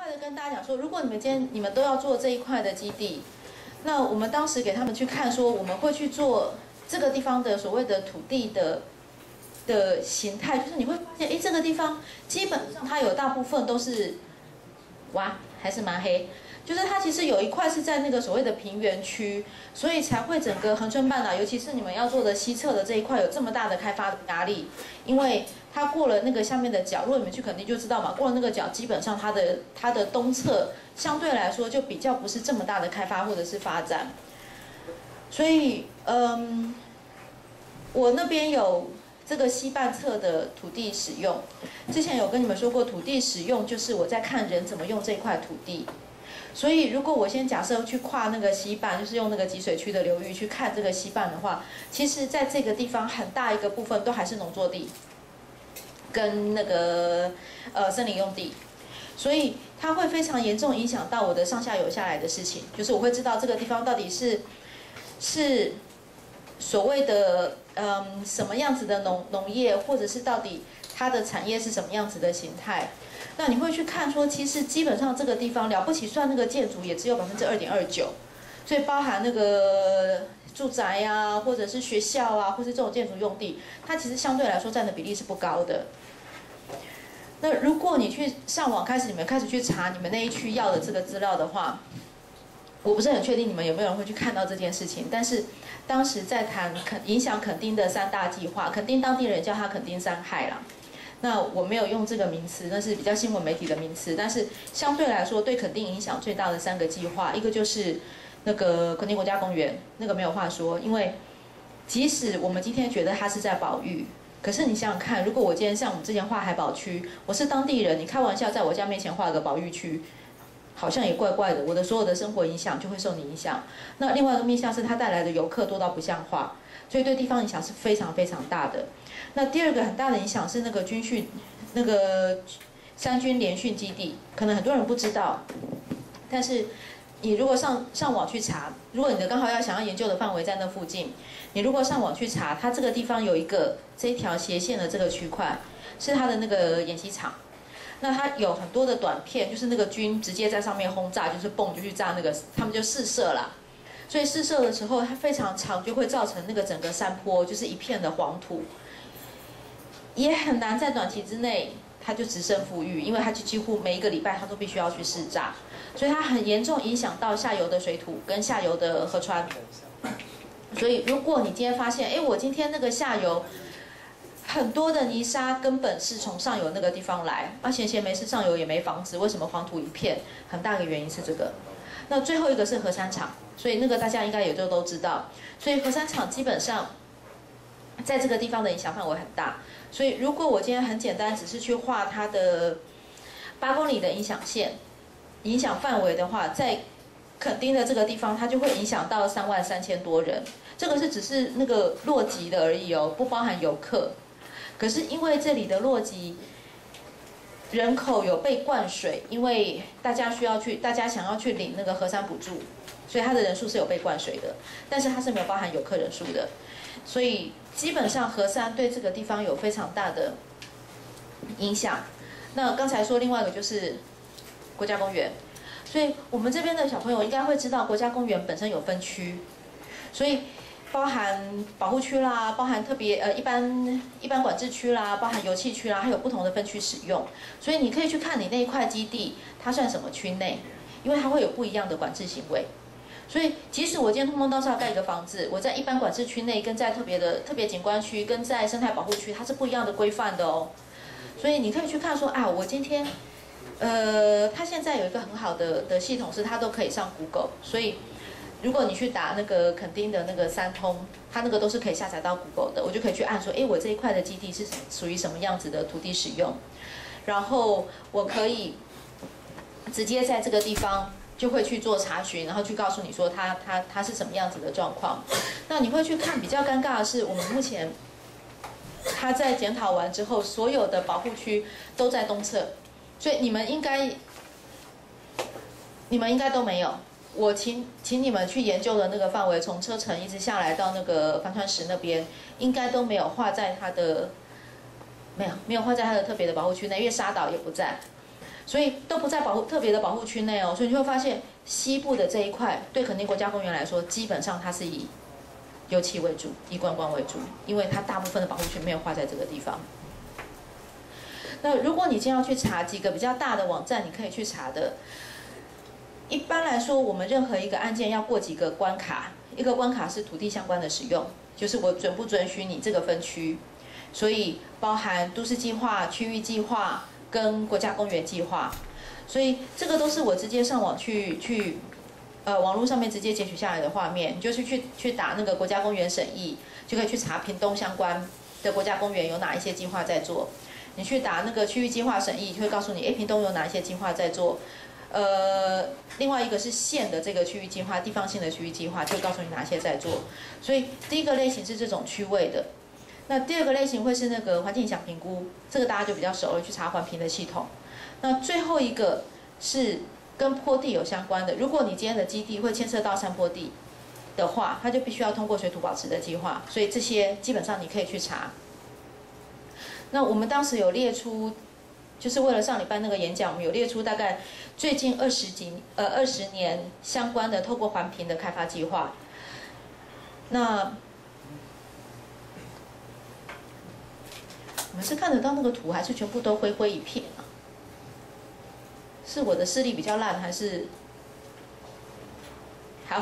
快的跟大家讲说，如果今天你们都要做这一块的基地，那我们当时给他们去看说，我们会去做这个地方的所谓的土地的形态，就是你会发现，哎，这个地方基本上它有大部分都是哇，还是蛮黑。就是它其实有一块是在那个所谓的平原区，所以才会整个恒春半岛，尤其是你们要做的西侧的这一块有这么大的开发的压力，因为它过了那个下面的角，如果你们去垦丁就知道嘛，过了那个角，基本上它的东侧相对来说就比较不是这么大的开发或者是发展，所以我那边有这个西半侧的土地使用，之前有跟你们说过，土地使用就是我在看人怎么用这块土地。所以，如果我先假设去跨那个西半，就是用那个集水区的流域去看这个西半的话，其实在这个地方很大一个部分都还是农作地，跟那个森林用地，所以它会非常严重影响到我的上下游下来的事情，就是我会知道这个地方到底是所谓的什么样子的农业，或者是到底它的产业是什么样子的形态。那你会去看说，其实基本上这个地方了不起，算那个建筑也只有2.29%，所以包含那个住宅啊，或者是学校啊，或是这种建筑用地，它其实相对来说占的比例是不高的。那如果你去上网你们开始去查你们那一区要的这个资料的话，我不是很确定你们有没有人会去看到这件事情，但是当时在谈影响垦丁的3大计划，垦丁当地人叫它垦丁3害啦。那我没有用这个名词，那是比较新闻媒体的名词。但是相对来说，对垦丁影响最大的3个计划，一个就是那个垦丁国家公园，那个没有话说，因为即使我们今天觉得它是在保育，可是你想想看，如果我今天像我们之前画海保区，我是当地人，你开玩笑在我家面前画个保育区，好像也怪怪的，我的所有的生活影响就会受你影响。那另外一个面向是它带来的游客多到不像话，所以对地方影响是非常非常大的。那第二个很大的影响是那个军训，那个3军联训基地，可能很多人不知道，但是你如果上网去查，如果你的刚好想要研究的范围在那附近，你如果上网去查，它这个地方有一个这一条斜线的这个区块，是它的那个演习场。那它有很多的短片，就是那个军直接在上面轰炸，就是蹦就去炸那个，他们就试射啦。所以试射的时候，它非常长，就会造成那个整个山坡就是一片的黄土。也很难在短期之内，它就直升富裕，因为它就几乎每一个礼拜它都必须要去试炸，所以它很严重影响到下游的水土跟下游的河川。所以如果你今天发现，哎，我今天那个下游很多的泥沙根本是从上游那个地方来，闲没事上游也没房子，为什么黄土一片？很大的原因是这个。那最后一个是核三厂，所以那个大家应该也就都知道，所以核三厂基本上在这个地方的影响范围很大。所以，如果我今天很简单，只是去画它的8公里的影响线、影响范围的话，在垦丁的这个地方，它就会影响到33000多人。这个是只是那个落籍的而已哦，不包含游客。可是因为这里的落籍人口有被灌水，因为大家想要去领那个核三补助，所以它的人数是有被灌水的，但是它是没有包含游客人数的，所以基本上核三对这个地方有非常大的影响。那刚才说另外一个就是国家公园，所以我们这边的小朋友应该会知道，国家公园本身有分区，所以包含保护区啦，包含特别一般管制区啦，包含油气区啦，还有不同的分区使用。所以你可以去看你那一块基地，它算什么区内，因为它会有不一样的管制行为。所以，即使我今天通通都是要盖一个房子，我在一般管制区内，跟在特别景观区，跟在生态保护区，它是不一样的规范的哦。所以你可以去看说啊，我今天，它现在有一个很好的系统，是它都可以上 Google。所以，如果你去打那个垦丁的那个3通，它那个都是可以下载到 Google 的，我就可以去按说，哎，我这一块的基地是属于什么样子的土地使用，然后我可以直接在这个地方。就会去做查询，然后去告诉你说它是什么样子的状况。那你会去看，比较尴尬的是，我们目前它在检讨完之后，所有的保护区都在东侧，所以你们应该都没有。我请你们去研究的那个范围，从车城一直下来到那个帆船石那边，应该都没有画在它的没有画在它的特别的保护区内，因为沙岛也不在。 所以都不在特别的保护区内哦。所以你会发现西部的这一块，对垦丁国家公园来说，基本上它是以游憩为主，以观光为主，因为它大部分的保护区没有划在这个地方。那如果你今天要去查几个比较大的网站，你可以去查的。一般来说，我们任何一个案件要过几个关卡，一个关卡是土地相关的使用，就是我准不准许你这个分区，所以包含都市计划、区域计划跟国家公园计划，所以这个都是我直接上网网络上面直接截取下来的画面，你就是去打那个国家公园审议，就可以去查屏东相关的国家公园有哪一些计划在做。你去打那个区域计划审议，就会告诉你，屏东有哪一些计划在做。另外一个是县的这个区域计划，地方性的区域计划，就告诉你哪些在做。所以第一个类型是这种区位的，那第二个类型会是那个环境影响评估，这个大家就比较熟了，去查环评的系统。那最后一个是跟坡地有相关的，如果你今天的基地会牵涉到山坡地的话，它就必须要通过水土保持的计划，所以这些基本上你可以去查。那我们当时有列出，就是为了上礼拜那个演讲，我们有列出大概最近20年相关的透过环评的开发计划。那你们是看得到那个图，还是全部都灰灰一片啊？是我的视力比较烂，还是？好。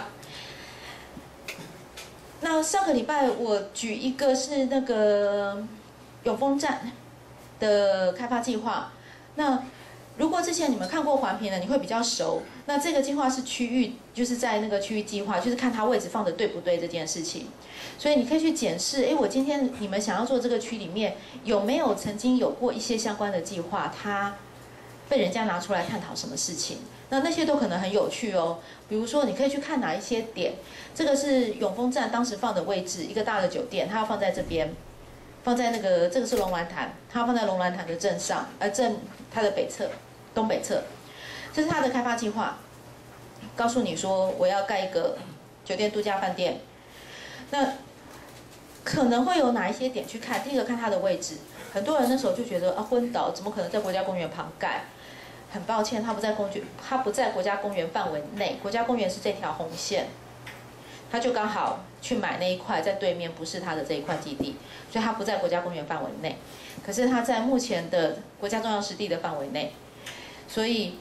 那上个礼拜我举一个是那个永丰站的开发计划。那如果之前你们看过环评的，你会比较熟。那这个计划是区域，就是在那个区域计划，就是看它位置放的对不对这件事情。所以你可以去检视，我今天你们想要做这个区里面有没有曾经有过一些相关的计划，它被人家拿出来探讨什么事情。那些都可能很有趣哦。比如说，你可以去看哪一些点。这个是永丰站当时放的位置，一个大的酒店，它要放在这边，放在那个这个是龙銮潭，它要放在龙銮潭的正上，正它的北侧，东北侧。这是它的开发计划，告诉你说我要盖一个酒店度假饭店。那可能会有哪一些点去看？第一个看它的位置，很多人那时候就觉得昏倒，怎么可能在国家公园旁盖？很抱歉，它不在国家公园范围内，国家公园是这条红线，他就刚好去买那一块在对面，不是他的这一块基地，所以它不在国家公园范围内。可是它在目前的国家重要湿地的范围内，所以，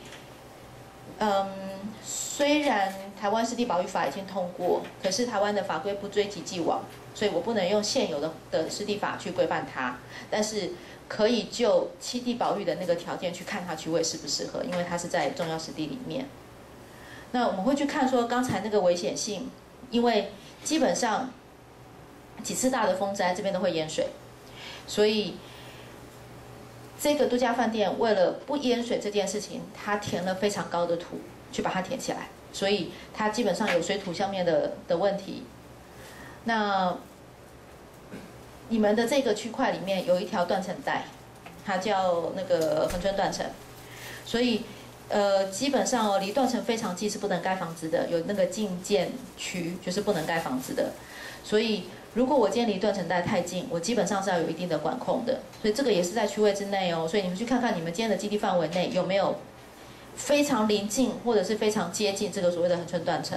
虽然台湾湿地保育法已经通过，可是台湾的法规不追及既往，所以我不能用现有的湿地法去规范它，但是可以就栖地保育的那个条件去看它区位适不适合，因为它是在重要湿地里面。那我们会去看说刚才那个危险性，因为基本上几次大的风灾这边都会淹水，所以这个度假饭店为了不淹水这件事情，它填了非常高的土去把它填起来，所以它基本上有水土上面的问题。那你们的这个区块里面有一条断层带，它叫那个恒春断层，所以基本上离断层非常近是不能盖房子的，有那个禁建区就是不能盖房子的。所以如果我今天离断层带太近，我基本上是要有一定的管控的，所以这个也是在区位之内哦。所以你们去看看你们今天的基地范围内有没有非常临近或者是非常接近这个所谓的恒春断层。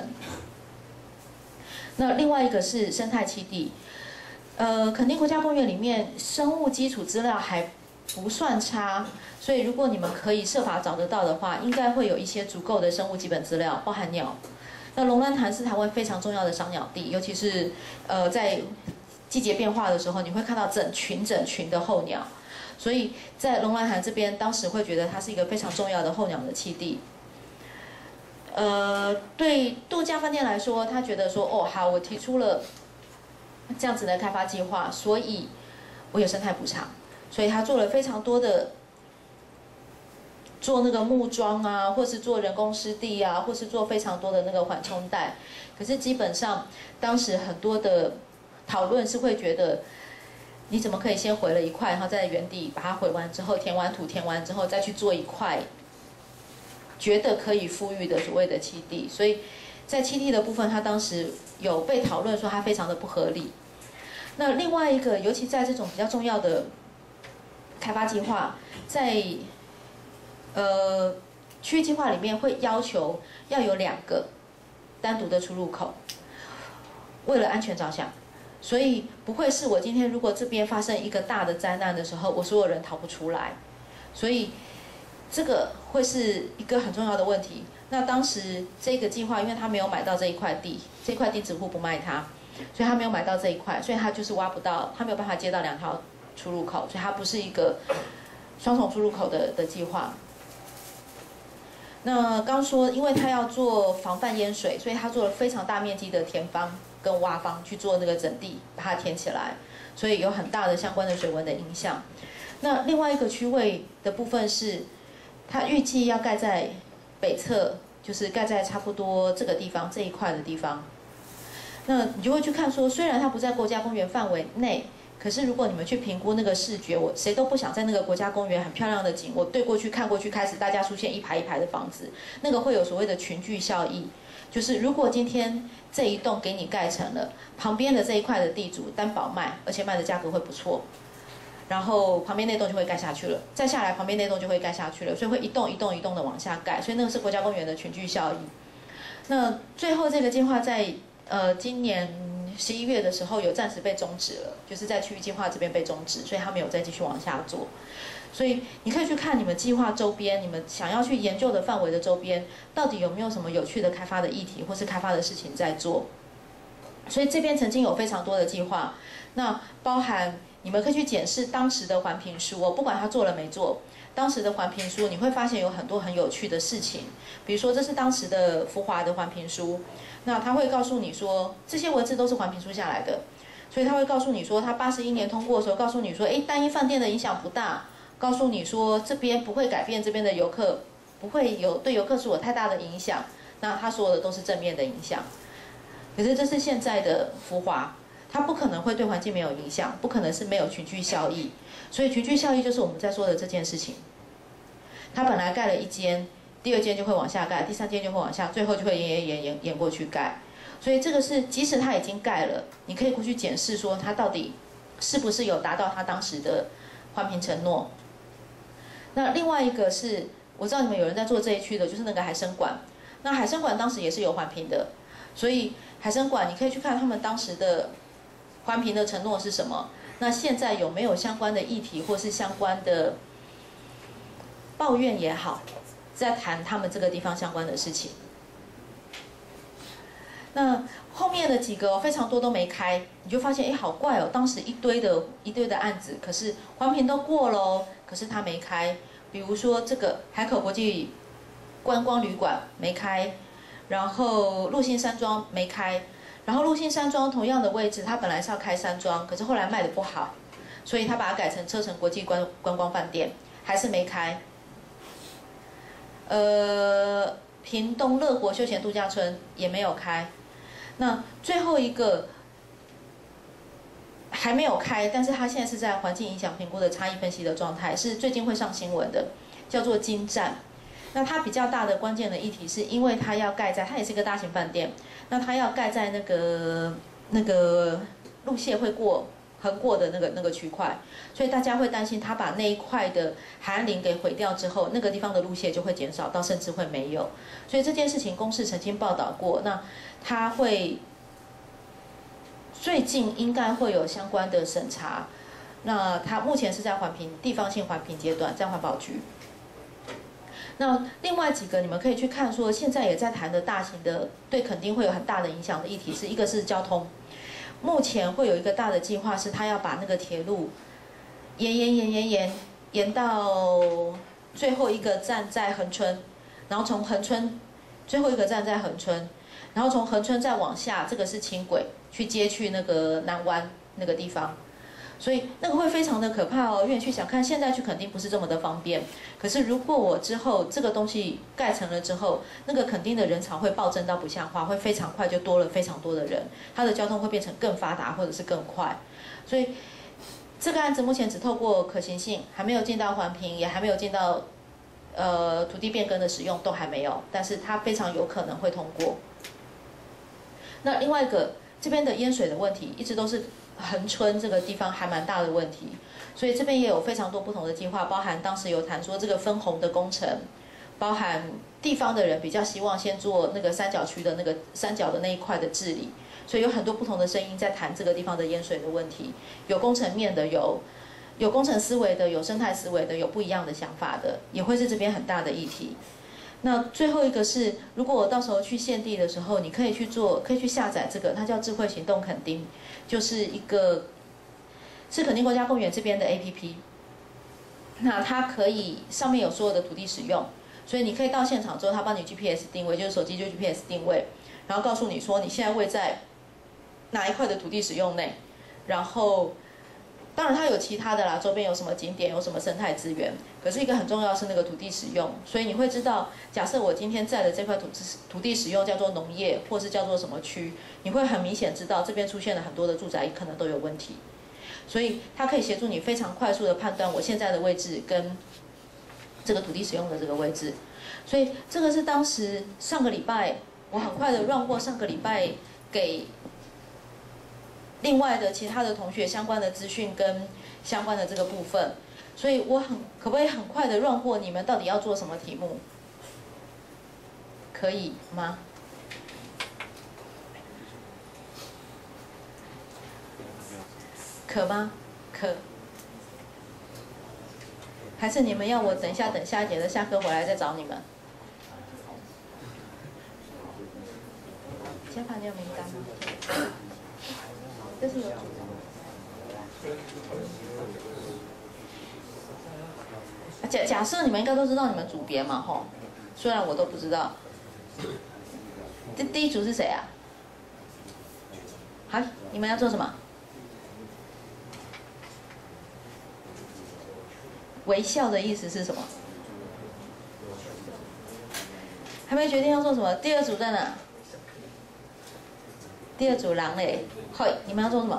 那另外一个是生态栖地。垦丁国家公园里面生物基础资料还不算差，所以如果你们可以设法找得到的话，应该会有一些足够的生物基本资料，包含鸟。那龙銮潭是台湾非常重要的赏鸟地，尤其是在季节变化的时候，你会看到整群的候鸟，所以在龙銮潭这边，当时会觉得它是一个非常重要的候鸟的栖地。对度假饭店来说，他觉得说，哦，好，我提出了这样子的开发计划，所以我有生态补偿，所以他做了非常多的做那个木桩啊，或是做人工湿地啊，或是做非常多的那个缓冲带。可是基本上当时很多的讨论是会觉得，你怎么可以先回了一块，然后在原地把它回完之后，填完土填完之后再去做一块觉得可以富裕的所谓的栖地？所以在栖地的部分，它当时有被讨论说它非常的不合理。那另外一个，尤其在这种比较重要的开发计划，在区域计划里面会要求要有2个单独的出入口，为了安全着想，所以不会是我今天如果这边发生一个大的灾难的时候，我所有人逃不出来，所以这个会是一个很重要的问题。那当时这个计划，因为他没有买到这一块地，这块地址户不卖他，所以他没有买到这一块，所以他就是挖不到，他没有办法接到2条出入口，所以它不是一个双重出入口的计划。那刚说，因为他要做防范淹水，所以他做了非常大面积的填方跟挖方去做那个整地，把它填起来，所以有很大的相关的水文的影响。那另外一个区位的部分是，它预计要盖在北侧，就是盖在差不多这个地方这一块的地方。那你就会去看说，虽然它不在国家公园范围内，可是如果你们去评估那个视觉，我谁都不想在那个国家公园很漂亮的景，我对过去看过去，开始大家出现一排一排的房子，那个会有所谓的群聚效益。就是如果今天这一栋给你盖成了，旁边的这一块的地主担保卖，而且卖的价格会不错，然后旁边那栋就会盖下去了，再下来旁边那栋就会盖下去了，所以会一栋一栋一栋的往下盖，所以那个是国家公园的群聚效益。那最后这个计划在今年11月的时候有暂时被终止了，就是在区域计划这边被终止，所以他没有再继续往下做。所以你可以去看你们计划周边，你们想要去研究的范围的周边，到底有没有什么有趣的开发的议题或是开发的事情在做。所以这边曾经有非常多的计划，那包含你们可以去检视当时的环评书，不管他做了没做，当时的环评书你会发现有很多很有趣的事情。比如说这是当时的福华的环评书，那他会告诉你说这些文字都是环评书下来的，所以他会告诉你说他81年通过的时候告诉你说，单一饭店的影响不大，告诉你说这边不会改变这边的游客，不会有对游客是有太大的影响，那他说的都是正面的影响。可是这是现在的福华，它不可能会对环境没有影响，不可能是没有群聚效益。所以群聚效益就是我们在说的这件事情。它本来盖了1间，第2间就会往下盖，第3间就会往下，最后就会延过去盖。所以这个是即使它已经盖了，你可以过去检视说它到底是不是有达到它当时的环评承诺。那另外一个是，我知道你们有人在做这一区的，就是那个海参馆。那海参馆当时也是有环评的，所以海参馆你可以去看他们当时的环评的承诺是什么。那现在有没有相关的议题或是相关的抱怨也好，在谈他们这个地方相关的事情。那后面的几个非常多都没开，你就发现好怪哦，当时一堆的案子，可是环评都过了哦，可是它没开。比如说这个海口国际观光旅馆没开，然后陆信山庄没开，然后陆信山庄同样的位置，它本来是要开山庄，可是后来卖的不好，所以他把它改成车城国际观光饭店，还是没开。屏东乐国休闲度假村也没有开。那最后一个还没有开，但是它现在是在环境影响评估的差异分析的状态，是最近会上新闻的，叫做金站。那它比较大的关键的议题是因为它要盖在，它也是一个大型饭店，那它要盖在那个路线会横过的那个区块，所以大家会担心它把那一块的海岸林给毁掉之后，那个地方的路线就会减少到甚至会没有。所以这件事情公视曾经报道过，那它会最近应该会有相关的审查。那它目前是在地方性环评阶段，在环保局。那另外几个你们可以去看说，现在也在谈的大型的对垦丁会有很大的影响的议题是，一个是交通。目前会有一个大的计划，是他要把那个铁路延到最后一个站在恒春，然后从恒春最后一个站在恒春，然后从恒春再往下，这个是轻轨去接去那个南湾那个地方。所以那个会非常的可怕哦，因为你去想看，现在去垦丁不是这么的方便。可是如果我之后这个东西盖成了之后，那个垦丁的人潮会暴增到不像话，会非常快就多了非常多的人，它的交通会变成更发达或者是更快。所以这个案子目前只透过可行性，还没有进到环评，也还没有进到土地变更的使用，都还没有，但是它非常有可能会通过。那另外一个这边的淹水的问题，一直都是恒春这个地方还蛮大的问题，所以这边也有非常多不同的计划，包含当时有谈说这个分洪的工程，包含地方的人比较希望先做那个三角区的那个三角的那一块的治理，所以有很多不同的声音在谈这个地方的淹水的问题，有工程面的，有工程思维的，有生态思维的，有不一样的想法的，也会是这边很大的议题。那最后一个是，如果我到时候去县地的时候，你可以去下载这个，它叫智慧行动垦丁，就是是垦丁国家公园这边的 APP。那它可以上面有所有的土地使用，所以你可以到现场之后，它帮你 GPS 定位，就是手机就 GPS 定位，然后告诉你说你现在位在哪一块的土地使用内，然后。当然，它有其他的啦，周边有什么景点，有什么生态资源。可是一个很重要是那个土地使用，所以你会知道，假设我今天在的这块土地使用叫做农业，或是叫做什么区，你会很明显知道这边出现了很多的住宅可能都有问题。所以它可以协助你非常快速的判断我现在的位置跟这个土地使用的这个位置。所以这个是当时上个礼拜我很快的 run 过上个礼拜给。另外的其他的同学相关的资讯跟相关的这个部分，所以可不可以很快的 run 过你们到底要做什么题目？可以吗？可吗？可。还是你们要我等下一节的下课回来再找你们？先看你有名单吗？这是有主的。假设你们应该都知道你们组别嘛，吼，虽然我都不知道。第一组是谁啊？好，你们要做什么？微笑的意思是什么？还没决定要做什么。第二组在哪？第二组人嘞，会，你们要做什么？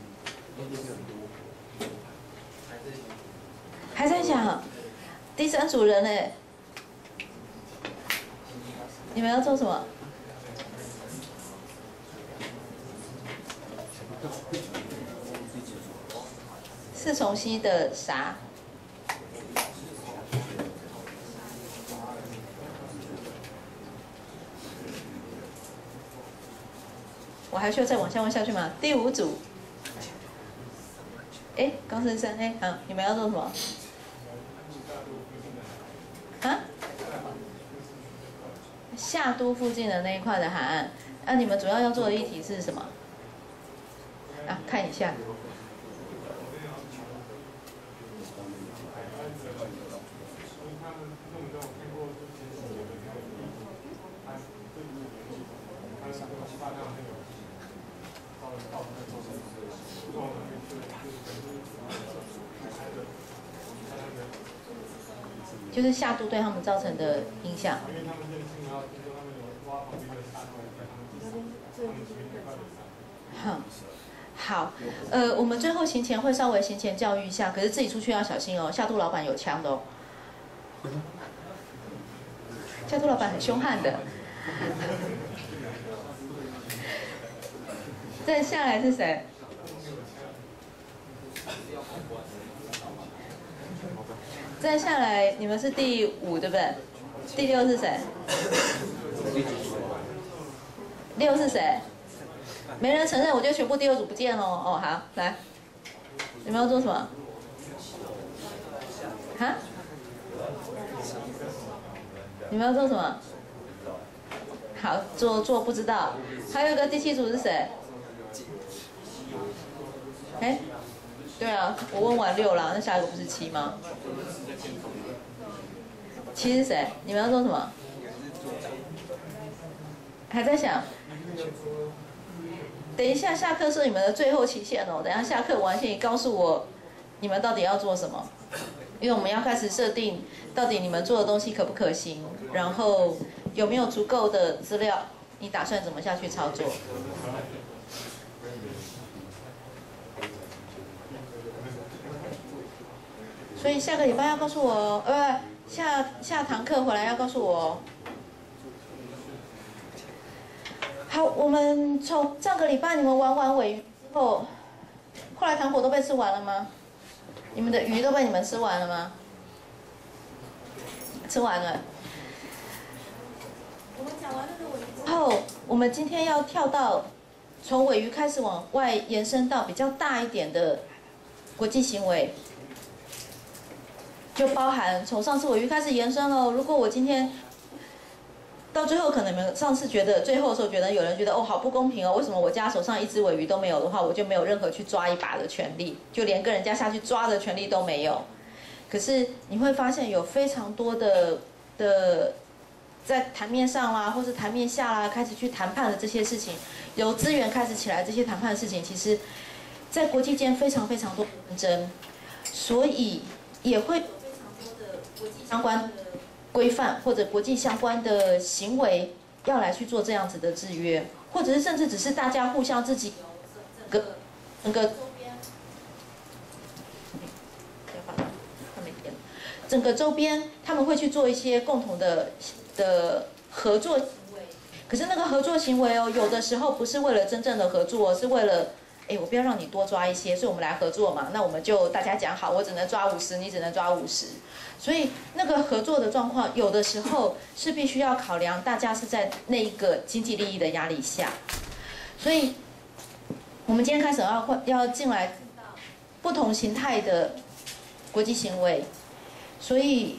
还在想。第三组人嘞，你们要做什么？四重溪的啥？我还需要再往下问下去吗？第五组，高升山，好，你们要做什么？啊？夏都附近的那一块的海岸，你们主要要做的议题是什么？啊，看一下。就是夏都对他们造成的影响。好，我们最后行前会稍微行前教育一下，可是自己出去要小心哦。夏都老板有枪的哦，夏都老板很凶悍的。再下来是谁？再下来，你们是第5对不对？第6是谁？6是谁？没人承认，我就全部第2组不见了哦。好，来，你们要做什么？哈？你们要做什么？好，做不知道。还有一个第7组是谁？对啊，我问完6了，那下一个不是7吗？7是谁？你们要做什么？还在想？等一下下课是你们的最后期限哦。等一下下课完，请你告诉我，你们到底要做什么？因为我们要开始设定，到底你们做的东西可不可行，然后有没有足够的资料，你打算怎么下去操作？所以下个礼拜要告诉我，下堂课回来要告诉我。好，我们从上个礼拜你们玩完尾鱼之后， 后来糖果都被吃完了吗？你们的鱼都被你们吃完了吗？吃完了。我们讲完那个尾鱼之后，我们今天要跳到从尾鱼开始往外延伸到比较大一点的国际行为，就包含从上次尾鱼开始延伸哦。如果我今天到最后，可能你们上次觉得最后的时候，觉得有人觉得哦好不公平哦，为什么我家手上一只尾鱼都没有的话，我就没有任何去抓一把的权利，就连跟人家下去抓的权利都没有。可是你会发现有非常多的在台面上啦，或是台面下啦，开始去谈判的这些事情，由资源开始起来这些谈判的事情，其实在国际间非常非常多纷争，所以也会有非常多的国际相关的规范或者国际相关的行为要来去做这样子的制约，或者是甚至只是大家互相自己整个整个周边他们会去做一些共同的合作行为，可是那个合作行为哦，有的时候不是为了真正的合作，是为了我不要让你多抓一些，所以我们来合作嘛，那我们就大家讲好，我只能抓50，你只能抓50。所以那个合作的状况，有的时候是必须要考量大家是在那一个经济利益的压力下。所以，我们今天开始要进来不同形态的国际行为，所以，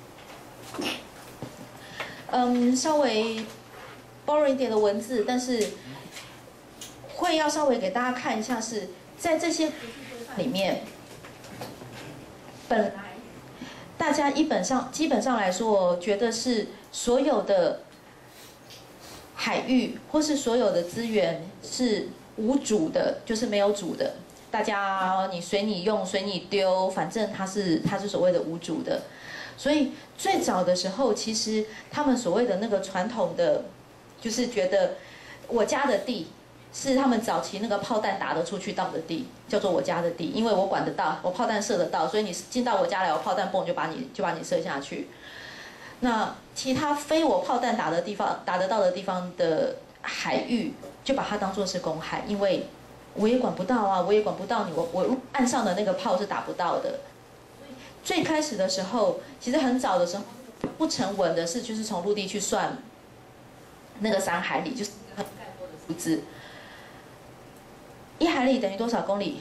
稍微 boring 一点的文字，但是会要稍微给大家看一下，是在这些里面，本来大家基本上来说，我觉得是所有的海域或是所有的资源是无主的，就是没有主的。大家你随你用，随你丢，反正它是所谓的无主的。所以最早的时候，其实他们所谓的那个传统的，就是觉得我家的地是他们早期那个炮弹打得出去到的地，叫做我家的地，因为我管得到，我炮弹射得到，所以你进到我家来，我炮弹蹦就把你射下去。那其他非我炮弹打得到的地方的海域，就把它当作是公海，因为我也管不到啊，我也管不到你，我岸上的那个炮是打不到的。最开始的时候，其实很早的时候不成文的是，就是从陆地去算那个3海里，就是很概括的数字。1海里等于多少公里？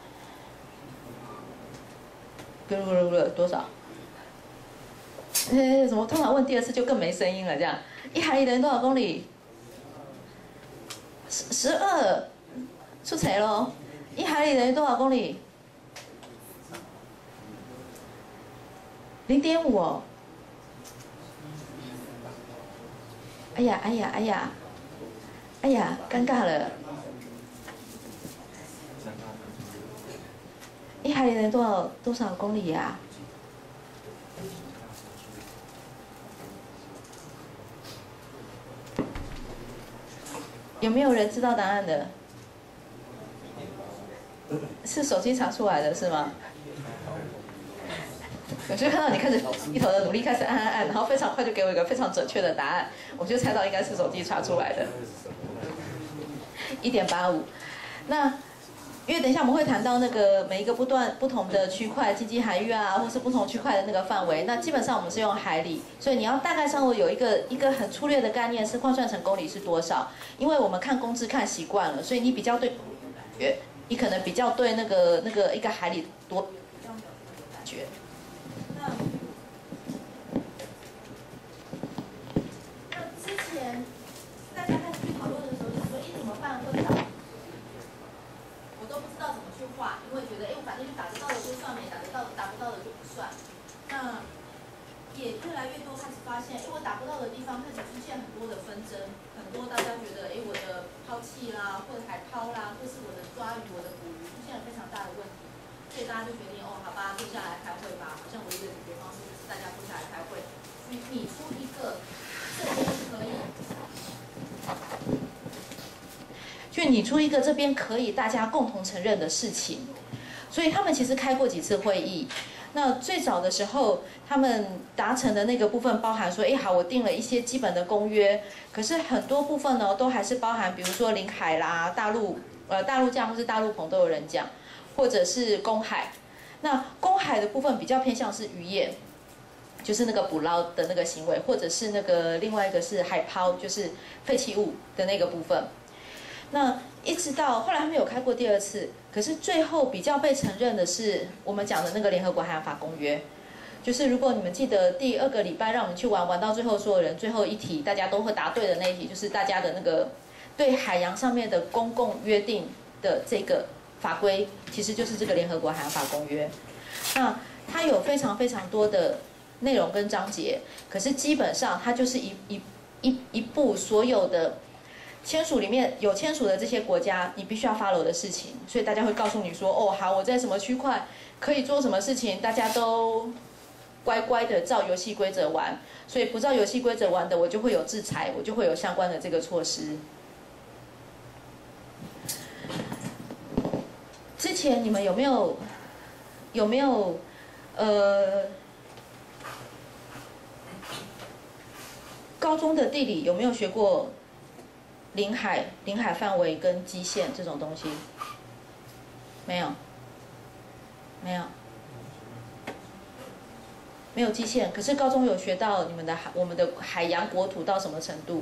多少？怎么通常问第2次就更没声音了？这样，1海里等于多少公里？12，出错咯。1海里等于多少公里？0.5哦。哎呀，尴尬了。1海里等于多少公里呀？有没有人知道答案的？是手机查出来的是吗？我就看到你开始一头的努力，开始按，然后非常快就给我一个非常准确的答案，我就猜到应该是手机查出来的。1.85，那因为等一下我们会谈到那个每一个不同的区块，经济海域啊，或是不同区块的那个范围，那基本上我们是用海里，所以你要大概稍微有一个很粗略的概念是换算成公里是多少，因为我们看公制看习惯了，所以你比较对感觉，你可能比较对那个一个海里多比较没有感觉。那之前大家开始去讨论的时候，就说怎么办会打？我都不知道怎么去画，因为觉得反正就打得到的就算，没打不到的就不算。那也越来越多开始发现，我打不到的地方开始出现很多的纷争，很多大家觉得我的抛弃啦，或者海抛啦，或是我的抓鱼、我的捕鱼出现了非常大的问题，所以大家就决定好吧，坐下来开会吧。好像唯一的解决方式就是大家坐下来开会，去拟出一个这边可以大家共同承认的事情。所以他们其实开过几次会议。那最早的时候，他们达成的那个部分包含说，好，我定了一些基本的公约，可是很多部分呢，都还是包含，比如说领海啦、大陆架或是大陆棚都有人讲。 或者是公海。那公海的部分比较偏向是渔业，就是那个捕捞的那个行为，或者是那个另外一个是海抛，就是废弃物的那个部分。那一直到后来他们有开过第2次，可是最后比较被承认的是我们讲的那个联合国海洋法公约。就是如果你们记得第2个礼拜让我们去玩，玩到最后所有人最后一题大家都会答对的那一题，就是大家的那个对海洋上面的公共约定的这个法规，其实就是这个联合国海洋法公约。那它有非常非常多的内容跟章节，可是基本上它就是一部所有的签署里面有签署的这些国家你必须要 follow 的事情，所以大家会告诉你说，哦好，我在什么区块可以做什么事情，大家都乖乖的照游戏规则玩，所以不照游戏规则玩的，我就会有制裁，我就会有相关的这个措施。之前你们有没有高中的地理有没有学过领海范围跟基线这种东西？没有，没有基线。可是高中有学到我们的海洋国土到什么程度？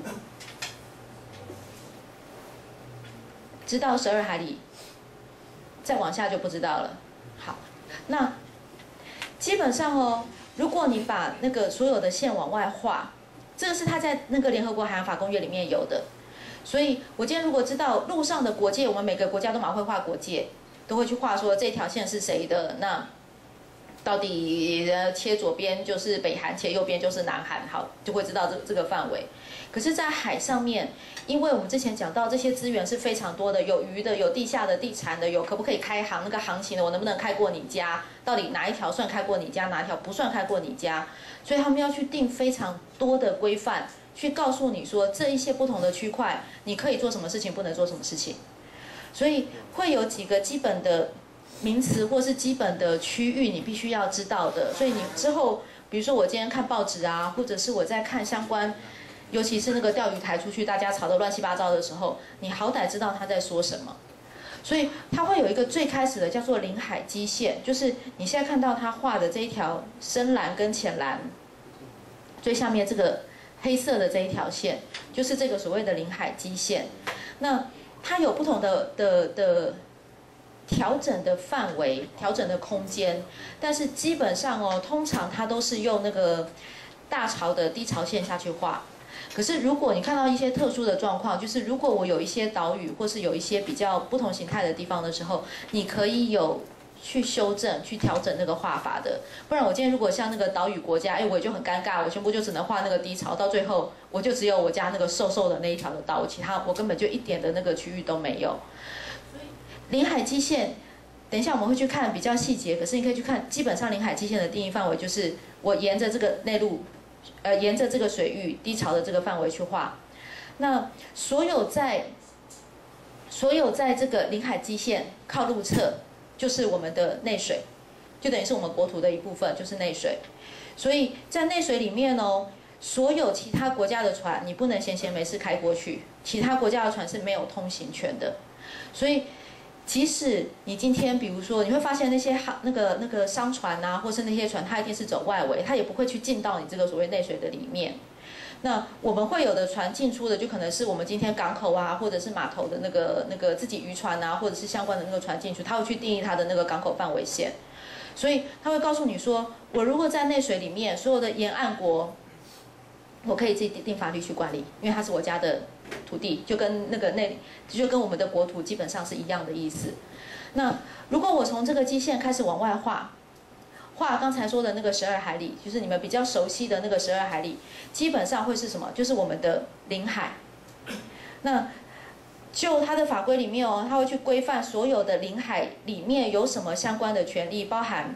知道12海里，再往下就不知道了。好，那基本上哦，如果你把那个所有的线往外画，这个是它在那个联合国海洋法公约里面有的。所以我今天如果知道陆上的国界，我们每个国家都蛮会画国界，都会去画说这条线是谁的，那到底切左边就是北韩，切右边就是南韩，好，就会知道这个范围。可是，在海上面，因为我们之前讲到这些资源是非常多的，有鱼的，有地下的、地产的，有可不可以开航，那个航行的我能不能开过你家，到底哪一条算开过你家，哪一条不算开过你家，所以他们要去定非常多的规范，去告诉你说这一些不同的区块，你可以做什么事情，不能做什么事情。所以会有几个基本的名词或是基本的区域你必须要知道的。所以你之后，比如说我今天看报纸啊，或者是我在看相关，尤其是那个钓鱼台出去大家吵得乱七八糟的时候，你好歹知道他在说什么。所以它会有一个最开始的叫做领海基线，就是你现在看到他画的这一条深蓝跟浅蓝，最下面这个黑色的这一条线，就是这个所谓的领海基线。那它有不同的调整的范围、调整的空间，但是基本上哦，通常它都是用那个大潮的低潮线下去画。可是如果你看到一些特殊的状况，就是如果我有一些岛屿或是有一些比较不同形态的地方的时候，你可以有去修正、去调整那个画法的。不然我今天如果像那个岛屿国家，哎，我也就很尴尬，我全部就只能画那个低潮，到最后我就只有我家那个瘦瘦的那一条的岛，其他我根本就一点的那个区域都没有。领海基线，等一下我们会去看比较细节，可是你可以去看，基本上领海基线的定义范围就是我沿着这个内陆，沿着这个水域低潮的这个范围去画。那所有在这个领海基线靠陆侧，就是我们的内水，就等于是我们国土的一部分，就是内水。所以在内水里面哦，所有其他国家的船你不能闲闲没事开过去，其他国家的船是没有通行权的。所以即使你今天，比如说，你会发现那些那个商船啊，或是那些船，它一定是走外围，它也不会去进到你这个所谓内水的里面。那我们会有的船进出的，就可能是我们今天港口啊，或者是码头的那个自己渔船啊，或者是相关的那个船进出，它会去定义它的那个港口范围线。所以它会告诉你说，我如果在内水里面，所有的沿岸国，我可以自己定法律去管理，因为它是我家的土地，就跟我们的国土基本上是一样的意思。那如果我从这个基线开始往外画刚才说的那个12海里，就是你们比较熟悉的那个12海里，基本上会是什么？就是我们的领海。那就它的法规里面哦，它会去规范所有的领海里面有什么相关的权利，包含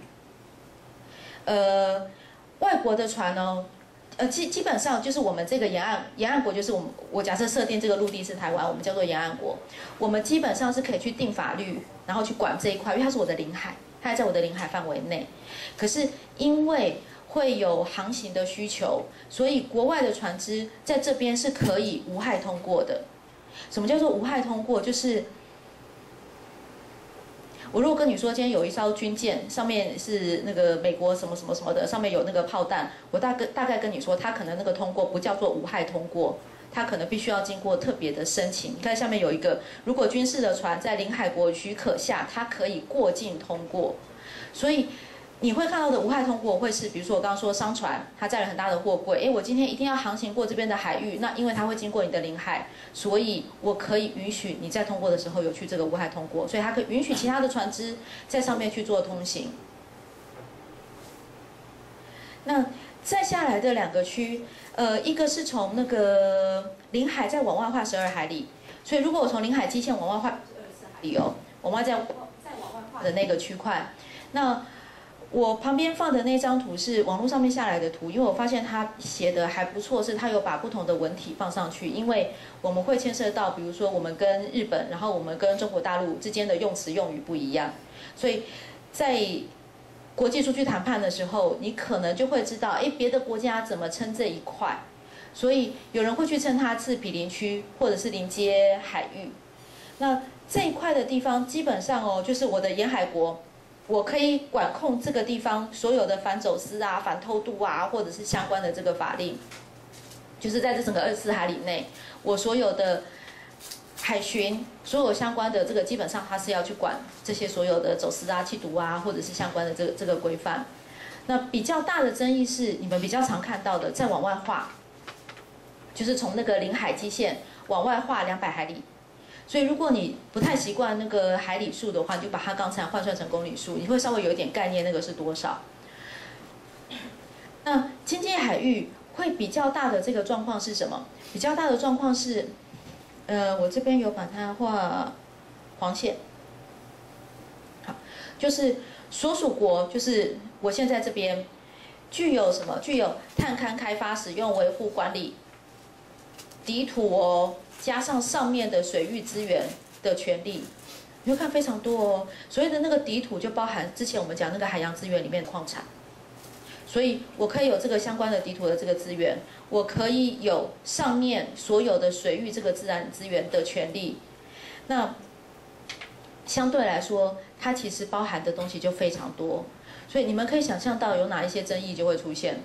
外国的船哦。基本上就是我们这个沿岸国，就是我假设设定这个陆地是台湾，我们叫做沿岸国，我们基本上是可以去定法律，然后去管这一块，因为它是我的领海，它还在我的领海范围内。可是因为会有航行的需求，所以国外的船只在这边是可以无害通过的。什么叫做无害通过？就是我如果跟你说今天有一艘军舰，上面是那个美国什么什么什么的，上面有那个炮弹，我大概跟你说，它可能那个通过不叫做无害通过，它可能必须要经过特别的申请。你看下面有一个，如果军事的船在领海国许可下，它可以过境通过，所以。你会看到的无害通过会是，比如说我刚刚说商船，它载了很大的货柜，我今天一定要航行过这边的海域，那因为它会经过你的领海，所以我可以允许你在通过的时候有去这个无害通过，所以它可以允许其他的船只在上面去做通行。那再下来的2个区，一个是从那个领海再往外画12海里，所以如果我从领海基线往外画24海里哦，往外再往外画的那个区块，那我旁边放的那张图是网络上面下来的图，因为我发现他写的还不错，是他有把不同的文体放上去，因为我们会牵涉到，比如说我们跟日本，然后我们跟中国大陆之间的用词用语不一样，所以在国际出去谈判的时候，你可能就会知道，别的国家怎么称这一块，所以有人会去称它是毗邻区或者是临街海域。那这一块的地方基本上哦，就是我的沿海国。我可以管控这个地方所有的反走私啊、反偷渡啊，或者是相关的这个法令，就是在这整个24海里内，我所有的海巡、所有相关的这个，基本上它是要去管这些所有的走私啊、缉毒啊，或者是相关的这个规范。那比较大的争议是你们比较常看到的，再往外画，就是从那个领海基线往外画200海里。所以，如果你不太习惯那个海里数的话，你就把它刚才换算成公里数，你会稍微有一点概念，那个是多少。那经济海域会比较大的这个状况是什么？比较大的状况是，我这边有把它画黄线。好，就是所属国，就是我现在这边具有什么？具有探勘、开发、使用、维护、管理底土哦。加上上面的水域资源的权利，你会看非常多哦。所谓的那个底土就包含之前我们讲那个海洋资源里面的矿产，所以我可以有这个相关的底土的这个资源，我可以有上面所有的水域这个自然资源的权利。那相对来说，它其实包含的东西就非常多，所以你们可以想象到有哪一些争议就会出现。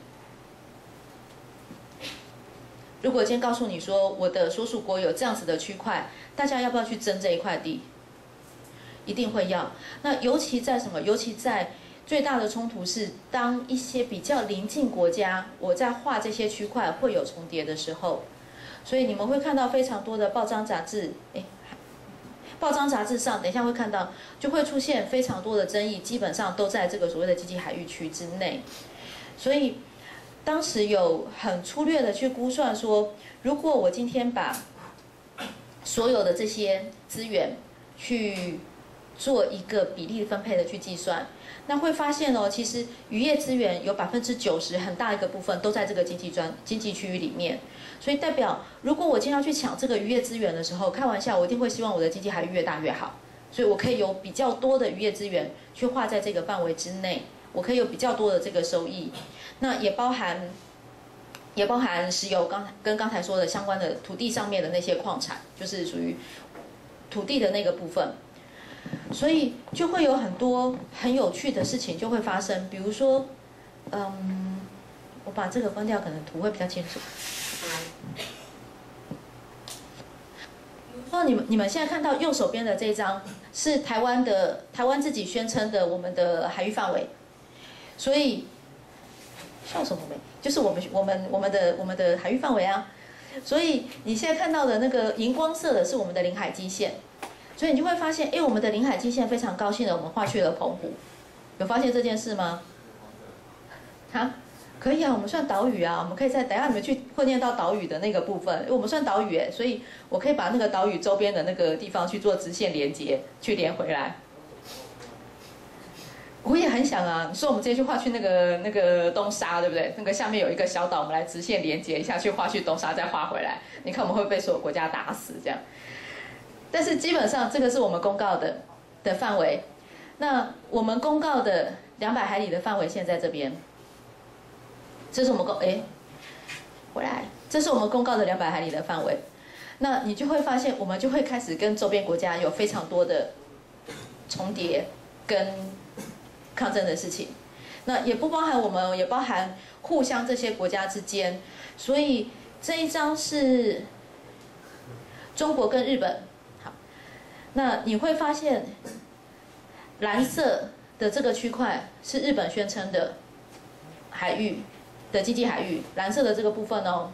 如果今天告诉你说我的所属国有这样子的区块，大家要不要去争这一块地？一定会要。那尤其在什么？尤其在最大的冲突是，当一些比较邻近国家，我在画这些区块会有重叠的时候，所以你们会看到非常多的报章杂志，报章杂志上，等一下会看到，就会出现非常多的争议，基本上都在这个所谓的经济海域区之内，所以。当时有很粗略的去估算说，如果我今天把所有的这些资源去做一个比例分配的去计算，那会发现哦，其实渔业资源有90%很大一个部分都在这个经济区域里面，所以代表如果我今天要去抢这个渔业资源的时候，开玩笑，我一定会希望我的经济海域越大越好，所以我可以有比较多的渔业资源去划在这个范围之内，我可以有比较多的这个收益。那也包含石油，刚才说的相关的土地上面的那些矿产，就是属于土地的那个部分，所以就会有很多很有趣的事情就会发生，比如说，我把这个关掉，可能图会比较清楚。比如说你们现在看到右手边的这一张是台湾自己宣称的我们的海域范围，所以。笑什么没？就是我们的海域范围啊，所以你现在看到的那个荧光色的是我们的领海基线，所以你就会发现，我们的领海基线非常高兴的，我们划去了澎湖，有发现这件事吗？可以啊，我们算岛屿啊，我们可以等一下你们去会念到岛屿的那个部分，因为我们算岛屿所以我可以把那个岛屿周边的那个地方去做直线连接，去连回来。我也很想啊，你说我们直接去划去那个东沙，对不对？那个下面有一个小岛，我们来直线连接一下，去划去东沙，再划回来。你看我们会被所有国家打死这样。但是基本上这个是我们公告的范围。那我们公告的200海里的范围线在这边，这是我们回来，这是我们公告的200海里的范围。那你就会发现，我们就会开始跟周边国家有非常多的重叠跟抗争的事情。那也不包含我们，也包含互相这些国家之间。所以这一张是中国跟日本。好，那你会发现蓝色的这个区块是日本宣称的海域的经济海域，蓝色的这个部分哦。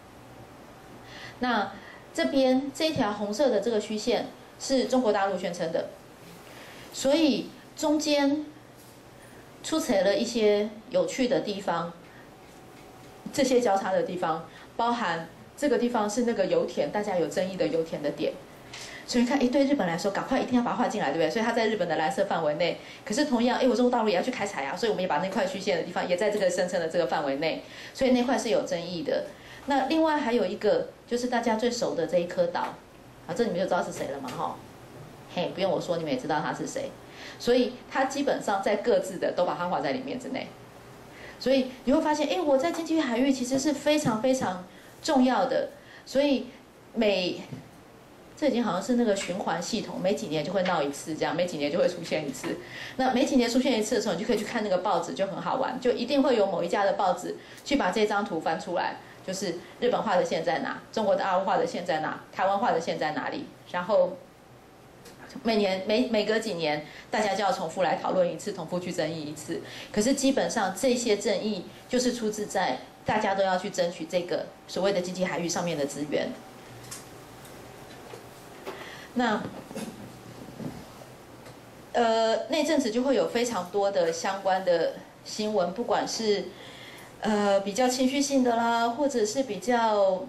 那这边这一条红色的这个虚线是中国大陆宣称的，所以中间出现了一些有趣的地方，这些交叉的地方，包含这个地方是那个油田，大家有争议的油田的点。所以看，对日本来说，赶快一定要把它画进来，对不对？所以它在日本的蓝色范围内。可是同样，我中国大陆也要去开采啊，所以我们也把那块虚线的地方也在这个声称的这个范围内，所以那块是有争议的。那另外还有一个就是大家最熟的这一颗岛，啊，这你们就知道是谁了嘛，哈，嘿，不用我说，你们也知道他是谁。所以他基本上在各自的都把它画在里面之内。所以你会发现，我在经济海域其实是非常非常重要的。所以这已经好像是那个循环系统，每几年就会闹一次，这样每几年就会出现一次。那每几年出现一次的时候，你就可以去看那个报纸，就很好玩，就一定会有某一家的报纸去把这张图翻出来，就是日本画的线在哪，中国大陆画的线在哪，台湾画的线在哪里，然后每隔几年，大家就要重复来讨论一次，重复去争议一次。可是基本上这些争议就是出自在大家都要去争取这个所谓的经济海域上面的资源。那那阵子就会有非常多的相关的新闻，不管是比较情绪性的啦，或者是比较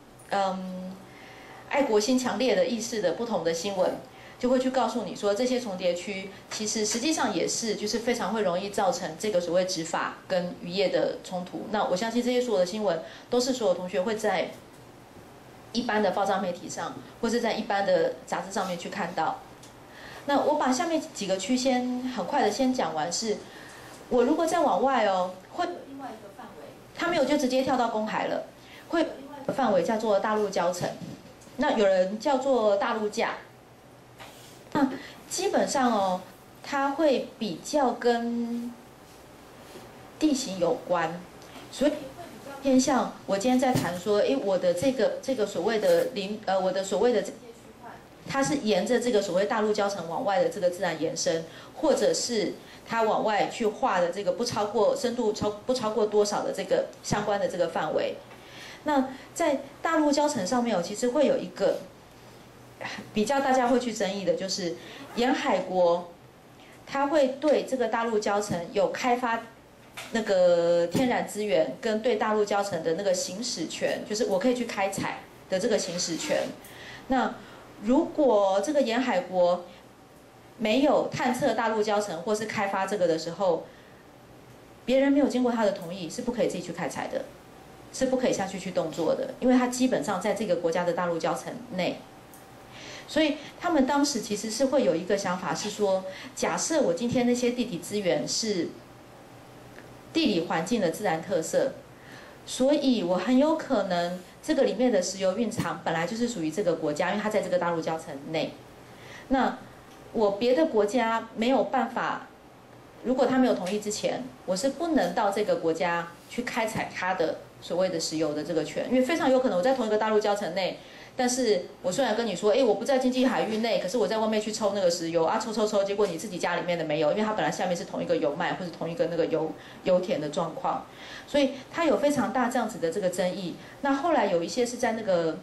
爱国心强烈的意识的不同的新闻，就会去告诉你说，这些重叠区其实实际上也是就是非常会容易造成这个所谓执法跟渔业的冲突。那我相信这些所有的新闻都是所有同学会在一般的报章媒体上，或是在一般的杂志上面去看到。那我把下面几个区先很快的先讲完是，我如果再往外会有另外一个范围，它没有就直接跳到公海了，会有另外一个范围叫做大陆礁层，那有人叫做大陆架。那基本上它会比较跟地形有关，所以偏向我今天在谈说，我的这个所谓的我的所谓的这些区块，它是沿着这个所谓大陆礁层往外的这个自然延伸，或者是它往外去画的这个深度不超过多少的这个相关的这个范围。那在大陆礁层上面其实会有一个比较大家会去争议的，就是沿海国，它会对这个大陆礁层有开发那个天然资源跟对大陆礁层的那个行使权，就是我可以去开采的这个行使权。那如果这个沿海国没有探测大陆礁层或是开发这个的时候，别人没有经过他的同意是不可以自己去开采的，是不可以下去动作的，因为他基本上在这个国家的大陆礁层内。所以他们当时其实是会有一个想法是说，假设我今天那些地理资源是地理环境的自然特色，所以我很有可能这个里面的石油蕴藏本来就是属于这个国家，因为它在这个大陆礁层内。那我别的国家没有办法，如果他没有同意之前，我是不能到这个国家去开采它的所谓的石油的这个权，因为非常有可能我在同一个大陆礁层内，但是我虽然跟你说，我不在经济海域内，可是我在外面去抽那个石油啊，抽，结果你自己家里面的没有，因为它本来下面是同一个油脉或者同一个那个油田的状况，所以它有非常大这样子的这个争议。那后来有一些是在那个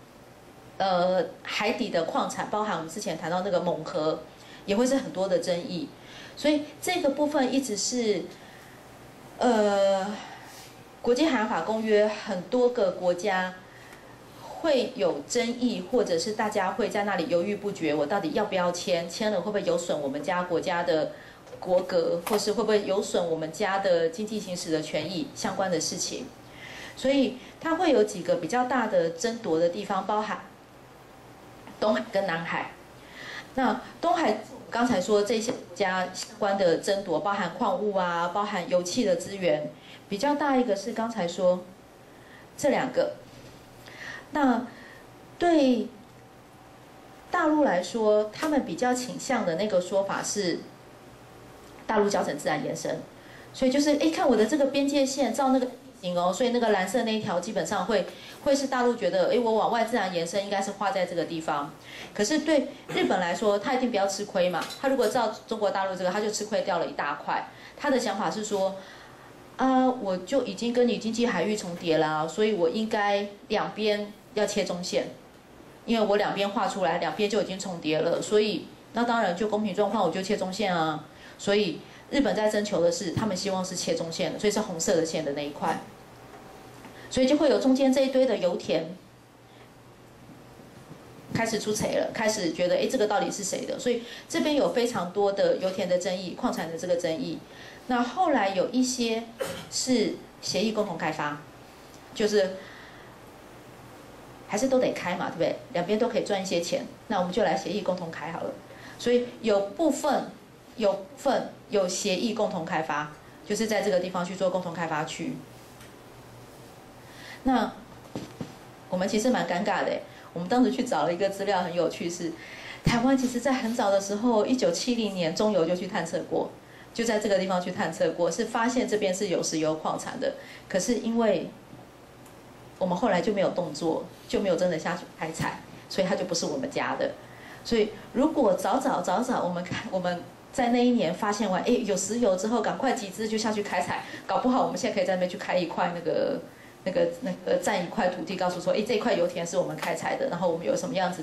海底的矿产，包含我们之前谈到那个锰核，也会是很多的争议。所以这个部分一直是国际海洋法公约很多个国家会有争议，或者是大家会在那里犹豫不决，我到底要不要签？签了会不会有损我们家国家的国格，或是会不会有损我们家的经济行使的权益相关的事情？所以它会有几个比较大的争夺的地方，包含东海跟南海。那东海刚才说这些国家相关的争夺，包含矿物啊，包含油气的资源，比较大一个是刚才说这两个。那对大陆来说，他们比较倾向的那个说法是大陆交成自然延伸，所以就是看我的这个边界线照那个地形哦，所以那个蓝色那一条基本上会是大陆觉得我往外自然延伸应该是画在这个地方。可是对日本来说，他一定不要吃亏嘛，他如果照中国大陆这个，他就吃亏掉了一大块。他的想法是说，我就已经跟你经济海域重叠啦，所以我应该两边要切中线，因为我两边画出来，两边就已经重叠了，所以那当然就公平状况我就切中线啊。所以日本在征求的是，他们希望是切中线的，所以是红色的线的那一块，所以就会有中间这一堆的油田开始出贼了，开始觉得这个到底是谁的？所以这边有非常多的油田的争议、矿产的这个争议。那后来有一些是协议共同开发，就是还是都得开嘛，对不对？两边都可以赚一些钱，那我们就来协议共同开好了。所以有部分有协议共同开发，就是在这个地方去做共同开发区。那我们其实蛮尴尬的，我们当时去找了一个资料，很有趣是，台湾其实在很早的时候，1970年中油就去探测过，就在这个地方去探测过，是发现这边是有石油矿产的，可是因为我们后来就没有动作，就没有真的下去开采，所以它就不是我们家的。所以如果早我们在那一年发现完，有石油之后，赶快集资就下去开采，搞不好我们现在可以在那边去开一块那个占一块土地，告诉说，这一块油田是我们开采的，然后我们有什么样子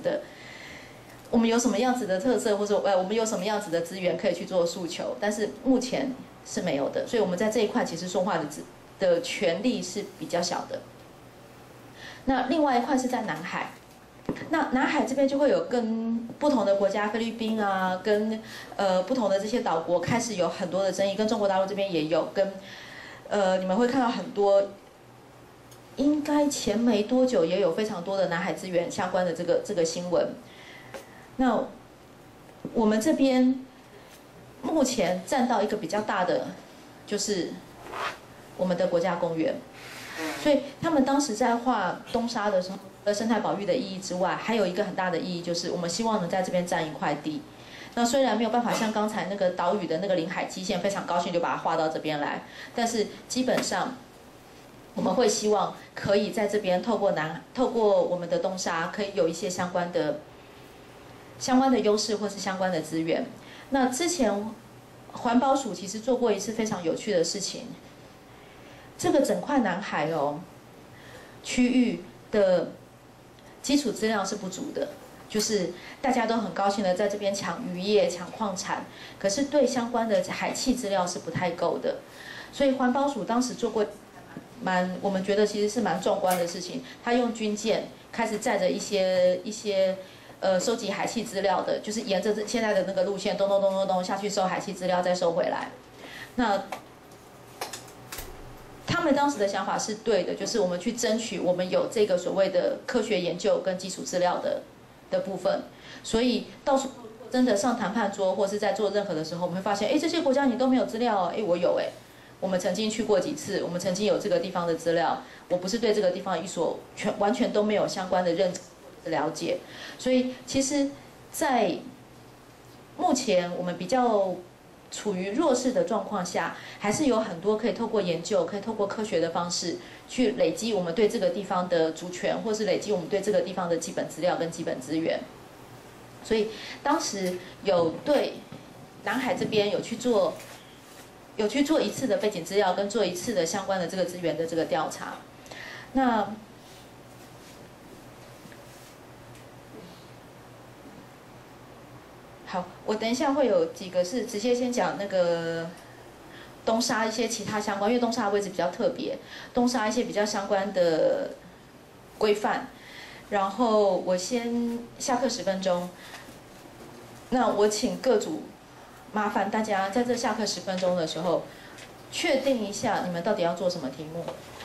的特色，或者我们有什么样子的资源可以去做诉求，但是目前是没有的，所以我们在这一块其实说话的权利是比较小的。那另外一块是在南海，那南海这边就会有跟不同的国家，菲律宾啊，跟不同的这些岛国开始有很多的争议，跟中国大陆这边也有，跟你们会看到很多，应该前没多久也有非常多的南海资源相关的这个新闻。那我们这边目前占到一个比较大的，就是我们的国家公园。所以他们当时在画东沙的时候，生态保育的意义之外，还有一个很大的意义，就是我们希望能在这边占一块地。那虽然没有办法像刚才那个岛屿的那个临海基线非常高兴就把它画到这边来，但是基本上我们会希望可以在这边透过我们的东沙，可以有一些相关的优势或是相关的资源。那之前环保署其实做过一次非常有趣的事情。这个整块南海区域的基础资料是不足的，就是大家都很高兴的在这边抢渔业、抢矿产，可是对相关的海气资料是不太够的。所以环保署当时做过我们觉得其实是蛮壮观的事情。他用军舰开始载着一些收集海气资料的，就是沿着现在的那个路线，咚下去收海气资料，再收回来。那他们当时的想法是对的，就是我们去争取我们有这个所谓的科学研究跟基础资料的部分。所以到时候真的上谈判桌或是在做任何的时候，我们会发现，这些国家你都没有资料哦，我有我们曾经去过几次，我们曾经有这个地方的资料，我不是对这个地方完全都没有相关的认知了解。所以其实，在目前我们比较处于弱势的状况下，还是有很多可以透过研究、可以透过科学的方式去累积我们对这个地方的主权，或是累积我们对这个地方的基本资料跟基本资源。所以当时有对南海这边有去做一次的背景资料，跟做一次的相关的这个资源的这个调查。那好，我等一下会有几个是直接先讲那个东沙一些其他相关，因为东沙的位置比较特别，东沙一些比较相关的规范。然后我先下课10分钟，那我请各组麻烦大家在这下课10分钟的时候，确定一下你们到底要做什么题目。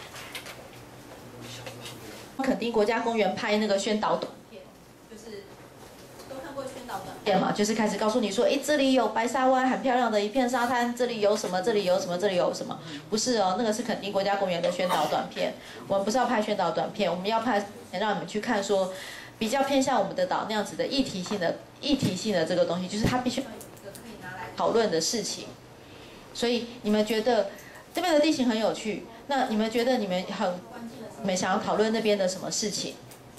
垦丁国家公园拍那个宣导短片，就是都看过宣导短片嘛，就是开始告诉你说，这里有白沙湾很漂亮的一片沙滩，这里有什么，这里有什么，这里有什么，不是哦，那个是垦丁国家公园的宣导短片。我们不是要拍宣导短片，我们要拍前让你们去看说，比较偏向我们的岛那样子的议题性的这个东西，就是它必须要有一个可以拿来讨论的事情。所以你们觉得这边的地形很有趣，那你们觉得你们你们想要讨论那边的什么事情？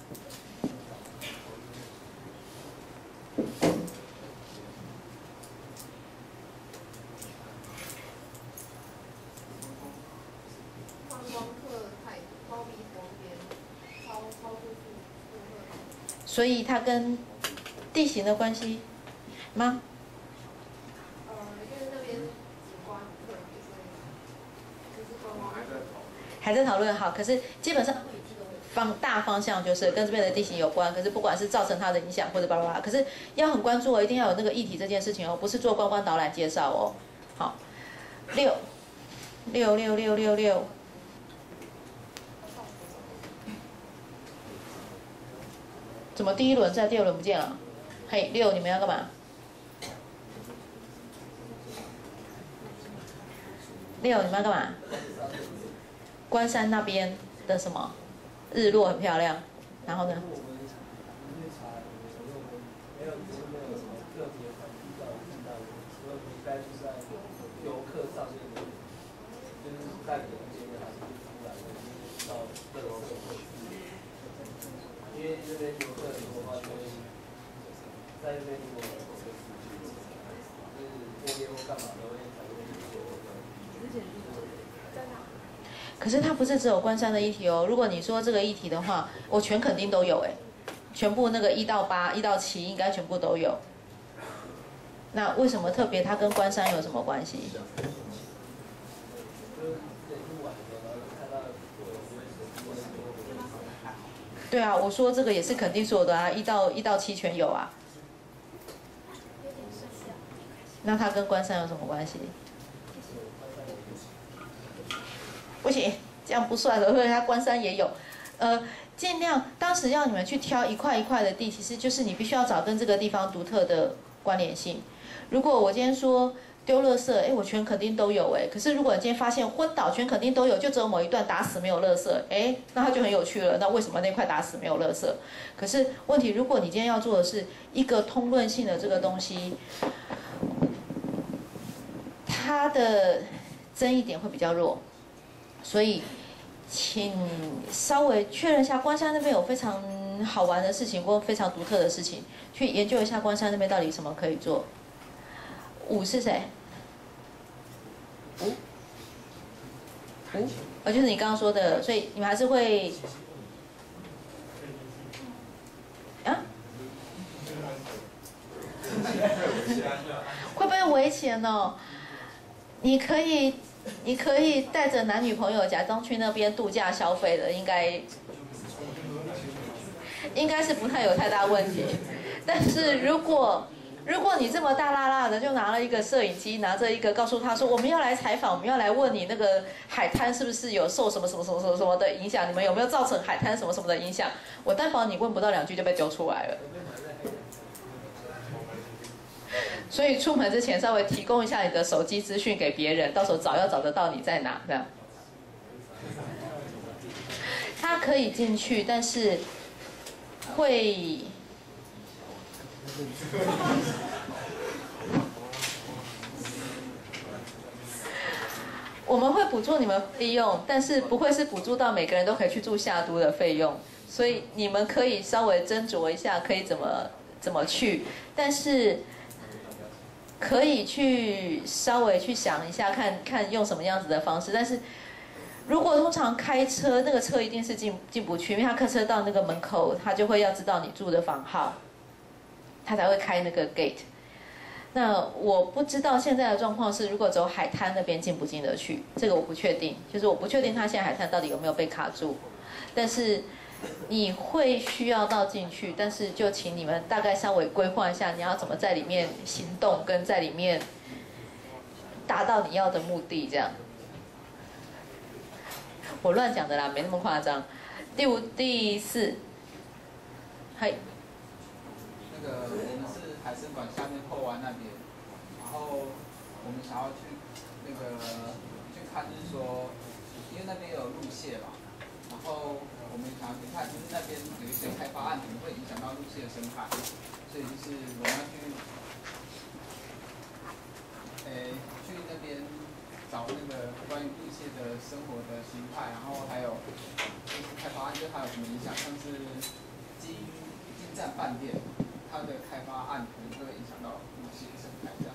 所以它跟地形的关系吗？ 因为那边景观很特别，所以就是观光还在讨论好，可是基本上大方向就是跟这边的地形有关，可是不管是造成它的影响或者巴拉巴拉，可是要很关注哦，一定要有那个议题这件事情哦，不是做观光导览介绍哦。好，6，怎么第一轮在第二轮不见了？嘿，6，你们要干嘛？6，你们要干嘛？关山那边的什么？日落很漂亮，然后呢？ 因为这边游客很多的话，就会在这边如果就是过夜或干嘛都会讨论一些。 可是它不是只有关山的议题哦。如果你说这个议题的话，我全肯定都有哎，全部那个1到8、1到7应该全部都有。那为什么特别它跟关山有什么关系？对啊，我说这个也是肯定所有的啊，1到7全有啊。那它跟关山有什么关系？不行，这样不算的，因为它关山也有。尽量当时要你们去挑一块一块的地，其实就是你必须要找跟这个地方独特的关联性。如果我今天说丢垃圾，哎，我全肯定都有哎。可是如果你今天发现昏倒全肯定都有，就只有某一段打死没有垃圾，哎，那它就很有趣了。那为什么那块打死没有垃圾？可是问题，如果你今天要做的是一个通论性的这个东西，它的争议点会比较弱，所以请稍微确认一下关山那边有非常好玩的事情或非常独特的事情，去研究一下关山那边到底什么可以做。5是谁？5，就是你刚刚说的，所以你们还是会啊？会不会危险哦？你可以带着男女朋友假装去那边度假消费的，应该是不太有太大问题。但是如果你这么大剌剌的就拿了一个摄影机，拿着一个告诉他说我们要来采访，我们要来问你那个海滩是不是有受什么的影响，你们有没有造成海滩什么的影响？我担保你问不到2句就被丢出来了。所以出门之前稍微提供一下你的手机资讯给别人，到时候要找得到你在哪，这样。他可以进去，但是会我们会补助你们费用，但是不会是补助到每个人都可以去住夏都的费用，所以你们可以稍微斟酌一下，可以怎么去，但是可以去稍微去想一下，看用什么样子的方式。但是如果通常开车，那个车一定是进不去，因为他开车到那个门口，他就会要知道你住的房号，他才会开那个 gate。那我不知道现在的状况是，如果走海滩那边进不进得去，这个我不确定。就是我不确定他现在海滩到底有没有被卡住，但是你会需要到进去，但是就请你们大概稍微规划一下，你要怎么在里面行动，跟在里面达到你要的目的，这样。我乱讲的啦，没那么夸张。第4，嗨。 那个我们是海参馆下面后湾那边，然后我们想要去去看，就是说，因为那边有路线嘛，然后我们想要去看，就是那边有一些开发案可能会影响到陆蟹的生态，所以就是我们要去那边找那个关于陆蟹的生活的形态，然后还有就是开发案对它有什么影响，像是金站饭店，它的开发案可能就会影响到陆蟹生态这样。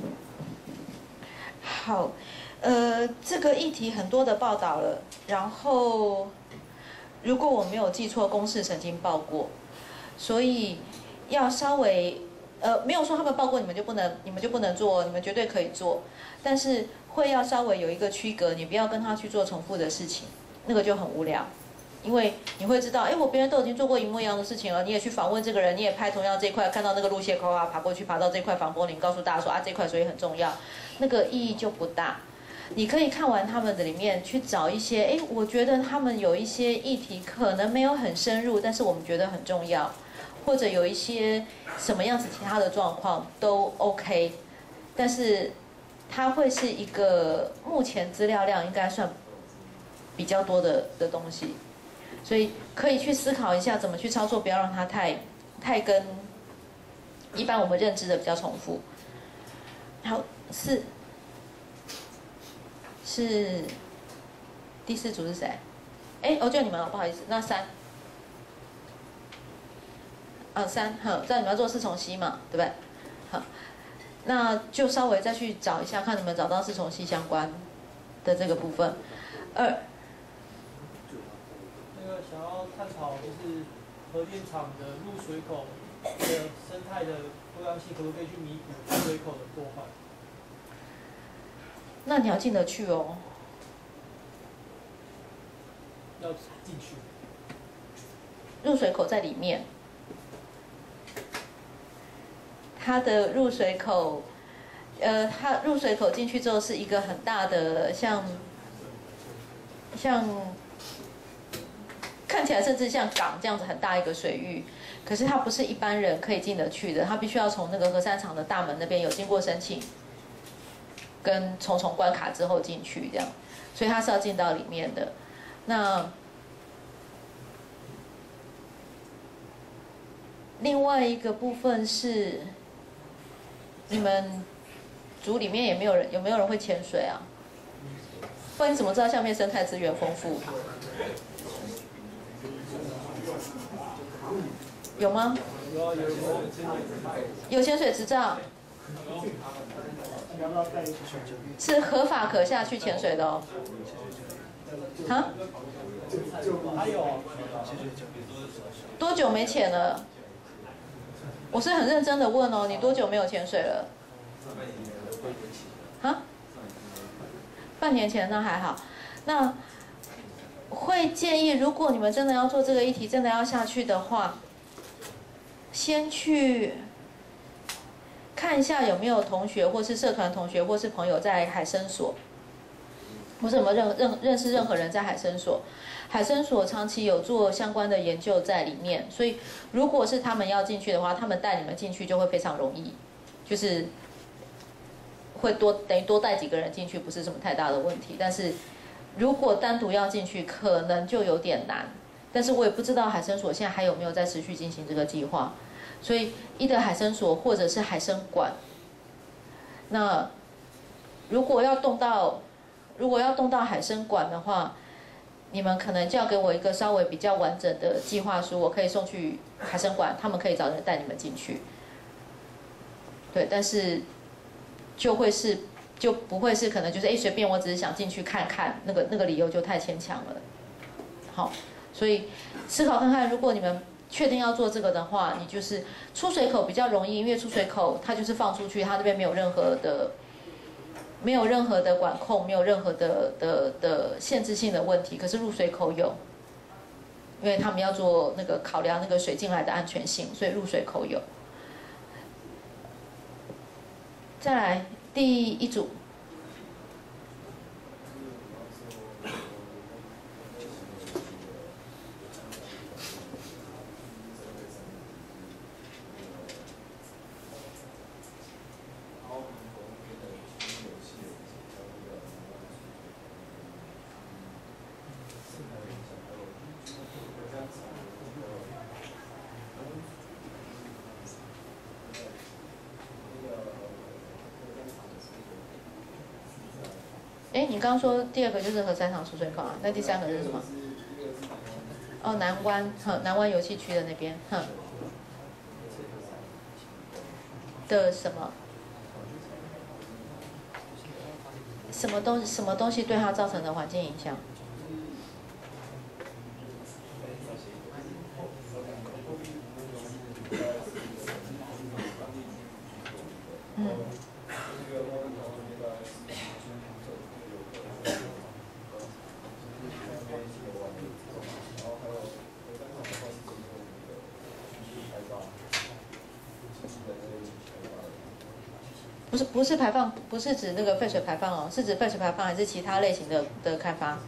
好，这个议题很多的报道了，然后如果我没有记错，公视曾经报过，所以要稍微没有说他们报过你们就不能做，你们绝对可以做，但是会要稍微有一个区隔，你不要跟他去做重复的事情，那个就很无聊。因为你会知道，哎，别人都已经做过一模一样的事情了，你也去访问这个人，你也拍同样这一块，看到那个路线口啊，爬过去，爬到这块防波林，告诉大家说啊，这块水很重要，那个意义就不大。你可以看完他们的里面去找一些，哎，我觉得他们有一些议题可能没有很深入，但是我们觉得很重要，或者有一些什么样子其他的状况都 OK， 但是它会是一个目前资料量应该算比较多的东西。所以可以去思考一下怎么去操作，不要让它太跟一般我们认知的比较重复。好，是第4组是谁？哎，就你们了，不好意思。那3，好，这样你们要做4重吸嘛，对不对？好，那就稍微再去找一下，看能不能找到4重吸相关的这个部分。2。 想要探讨就是核电厂的入水口的生态的多样性，可不可以去弥补出水口的破坏？ 那你要进得去哦。 要进去。 入水口在里面，它的入水口，它入水口进去之后是一个很大的像看起来甚至像港这样子很大一个水域，可是它不是一般人可以进得去的，它必须要从那个核三厂的大门那边有经过申请，跟重重关卡之后进去这样，所以它是要进到里面的。那另外一个部分是，你们组里面有没有人会潜水啊？不然你怎么知道下面生态资源丰富？有吗？有潜水执照，是合法可下去潜水的哦。啊？多久没潜了？我是很认真的问哦，你多久没有潜水了？啊？半年前那还好，那会建议，如果你们真的要做这个议题，真的要下去的话，先去看一下有没有同学或是社团同学或是朋友在海生所，或是有没有认识任何人在海生所。海生所长期有做相关的研究在里面，所以如果是他们要进去的话，他们带你们进去就会非常容易，就是会等于多带几个人进去，不是什么太大的问题。但是如果单独要进去，可能就有点难。但是我也不知道海生所现在还有没有在持续进行这个计划，所以either海生所或者是海生馆。那如果要动到海生馆的话，你们可能就要给我一个稍微比较完整的计划书，我可以送去海生馆，他们可以找人带你们进去。对，但是就不会是可能就是随便我只是想进去看看，那个理由就太牵强了。好，所以思考看看，如果你们确定要做这个的话，你就是出水口比较容易，因为出水口它就是放出去，它这边没有任何的管控，没有任何的限制性的问题。可是入水口有，因为他们要做那个考量那个水进来的安全性，所以入水口有。再来第1组。 你刚刚说第2个就是核三厂出水口啊，那第3个是什么？哦，南湾，南湾油气区的那边，的什么？什么东西对它造成的环境影响？不是排放，不是指那个废水排放哦，是指废水排放还是其他类型的开发？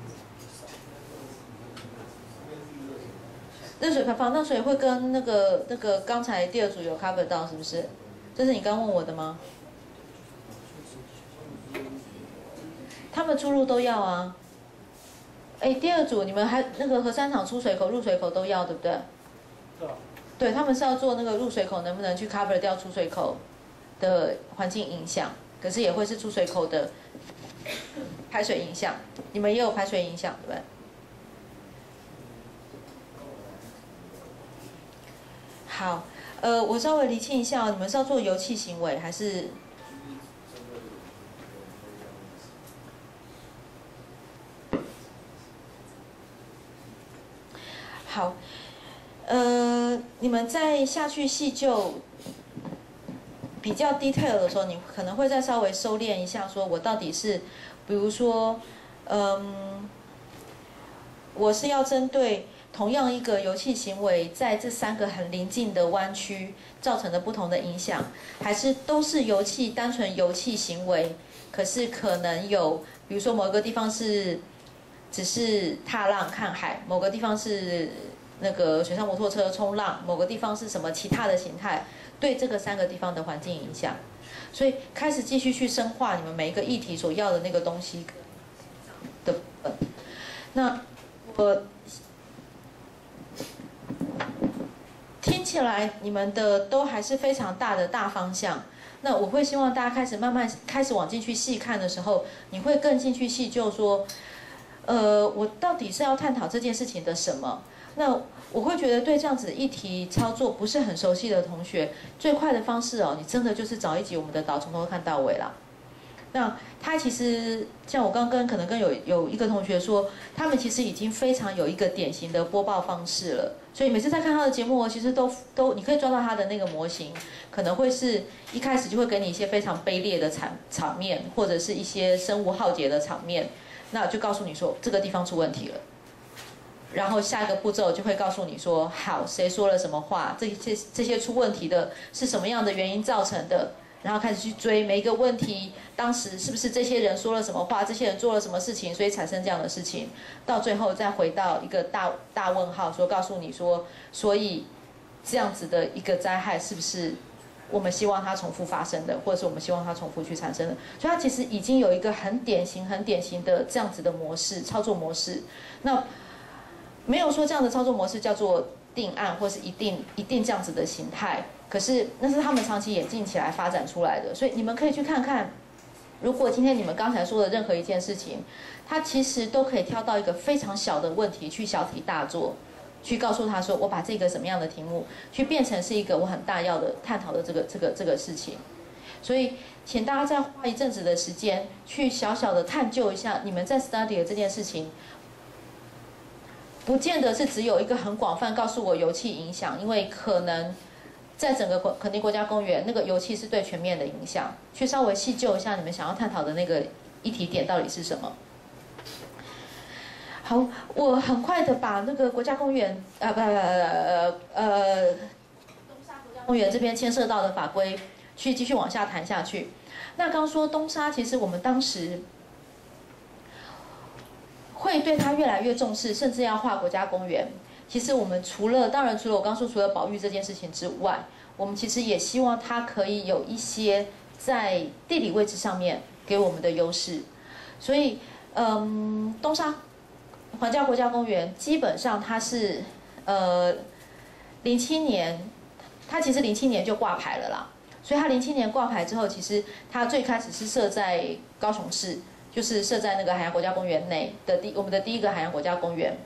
热水排放，那所以会跟那个刚才第2组有 cover 到，是不是？这是你刚问我的吗？他们出入都要啊。哎，第2组你们还那个核三厂出水口、入水口都要，对不对？对，他们是要做那个入水口能不能去 cover 掉出水口的环境影响，可是也会是出水口的排水影响。你们也有排水影响，对不对？好，我稍微厘清一下，你们是要做油气行为还是？好，你们在下去细究比较 detail 的时候，你可能会再稍微收敛一下，说我到底是，比如说，我是要针对同样一个油气行为，在这3个很邻近的湾区造成的不同的影响，还是都是油气单纯油气行为，可是可能有，比如说某一个地方是只是踏浪看海，某个地方是那个水上摩托车冲浪，某个地方是什么其他的形态，对这个3个地方的环境影响，所以开始继续去深化你们每一个议题所要的那个东西的部分。那我听起来你们的都还是非常大的大方向。那我会希望大家慢慢开始往进去细看的时候，你会更进去细究说，我到底是要探讨这件事情的什么？那我会觉得对这样子的议题操作不是很熟悉的同学，最快的方式哦，你真的就是找一集我们的岛从头看到尾啦。那他其实像我刚可能跟有一个同学说，他们其实已经非常有一个典型的播报方式了，所以每次在看他的节目，其实都你可以抓到他的那个模型，可能会是一开始就会给你一些非常卑劣的场面，或者是一些生无浩劫的场面，那就告诉你说这个地方出问题了。然后下一个步骤就会告诉你说，好，谁说了什么话，这些出问题的是什么样的原因造成的，然后开始去追每一个问题，当时是不是这些人说了什么话，这些人做了什么事情，所以产生这样的事情，到最后再回到一个大问号，说告诉你说，所以这样子的一个灾害是不是我们希望它重复发生的，或者是我们希望它重复去产生的，所以它其实已经有一个很典型的这样子的模式操作模式。那没有说这样的操作模式叫做定案，或是一定这样子的形态，可是那是他们长期演进起来发展出来的，所以你们可以去看看，如果今天你们刚才说的任何一件事情，它其实都可以挑到一个非常小的问题去小题大做，去告诉他说，我把这个什么样的题目去变成是一个我很大要的探讨的这个事情，所以请大家再花一阵子的时间去小小的探究一下你们在 study 的这件事情。不见得是只有一个很广泛告诉我油气影响，因为可能在整个垦丁国家公园，那个油气是对全面的影响。去稍微细究一下你们想要探讨的那个议题点到底是什么。好，我很快的把那个国家公园东沙国家公园这边牵涉到的法规去继续往下谈下去。那刚说东沙，其实我们当时会对它越来越重视，甚至要划国家公园。其实我们当然除了我刚说除了保育这件事情之外，我们其实也希望它可以有一些在地理位置上面给我们的优势。所以，东沙环礁国家公园基本上它是07年，它其实07年就挂牌了啦。所以它07年挂牌之后，其实它最开始是设在高雄市。 就是设在那个海洋国家公园内的我们的第一个海洋国家公园。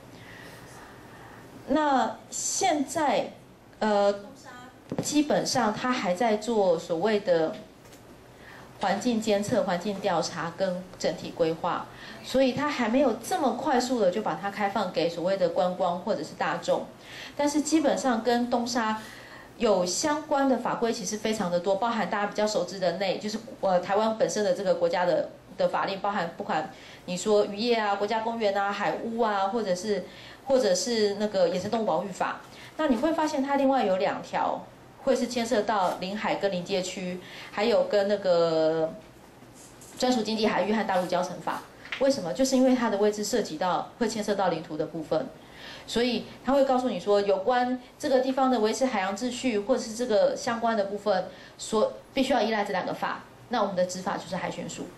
那现在东沙基本上它还在做所谓的环境监测、环境调查跟整体规划，所以它还没有这么快速的就把它开放给所谓的观光或者是大众。但是基本上跟东沙有相关的法规其实非常的多，包含大家比较熟知的就是台湾本身的这个国家的法令，包含不管你说渔业啊、国家公园啊、海污啊，或者是那个野生动物保育法。那你会发现它另外有2条会是牵涉到临海跟临界区，还有跟那个专属经济海域和大陆交程法。为什么？就是因为它的位置涉及到会牵涉到领土的部分。所以他会告诉你说，有关这个地方的维持海洋秩序，或者是这个相关的部分，必须要依赖这2个法。那我们的执法就是海巡署。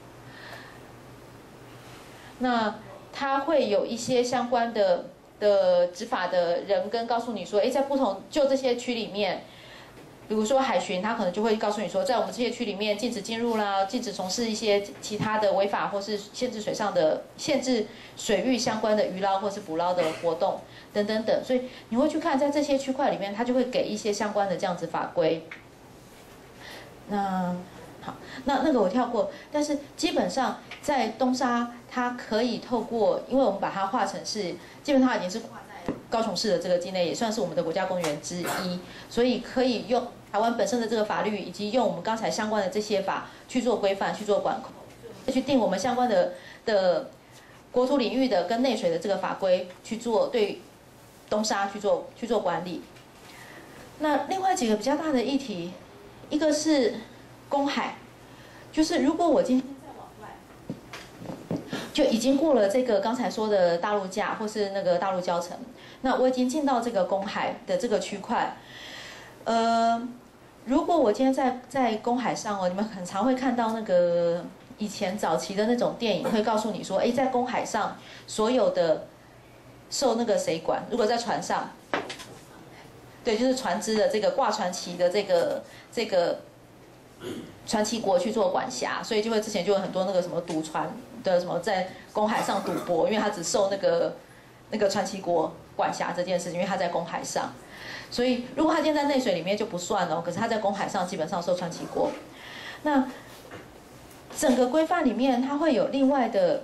那他会有一些相关的执法的人跟告诉你说，在不同就这些区里面，比如说海巡，他可能就会告诉你说，在我们这些区里面禁止进入啦，禁止从事一些其他的违法或是限制水域相关的渔捞或是捕捞的活动等等等。所以你会去看在这些区块里面，他就会给一些相关的这样子法规。那个我跳过，但是基本上在东沙，它可以透过，因为我们把它划成是，基本上已经是划在高雄市的这个境内，也算是我们的国家公园之一，所以可以用台湾本身的这个法律，以及用我们刚才相关的这些法去做规范、去做管控，去定我们相关的国土领域的跟内水的这个法规去做对东沙去做管理。那另外几个比较大的议题，一个是公海，就是如果我今天再往外，就已经过了这个刚才说的大陆架或是那个大陆礁层，那我已经进到这个公海的这个区块。如果我今天在公海上哦，你们很常会看到那个以前早期的那种电影，会告诉你说，在公海上所有的受那个谁管？如果在船上，对，就是船只的这个挂船旗的这个船旗国去做管辖，所以之前就有很多那个什么赌船的什么在公海上赌博，因为他只受那个船旗国管辖这件事情，因为他在公海上。所以如果他今天在内水里面就不算哦，可是他在公海上基本上受船旗国。那整个规范里面它会有另外的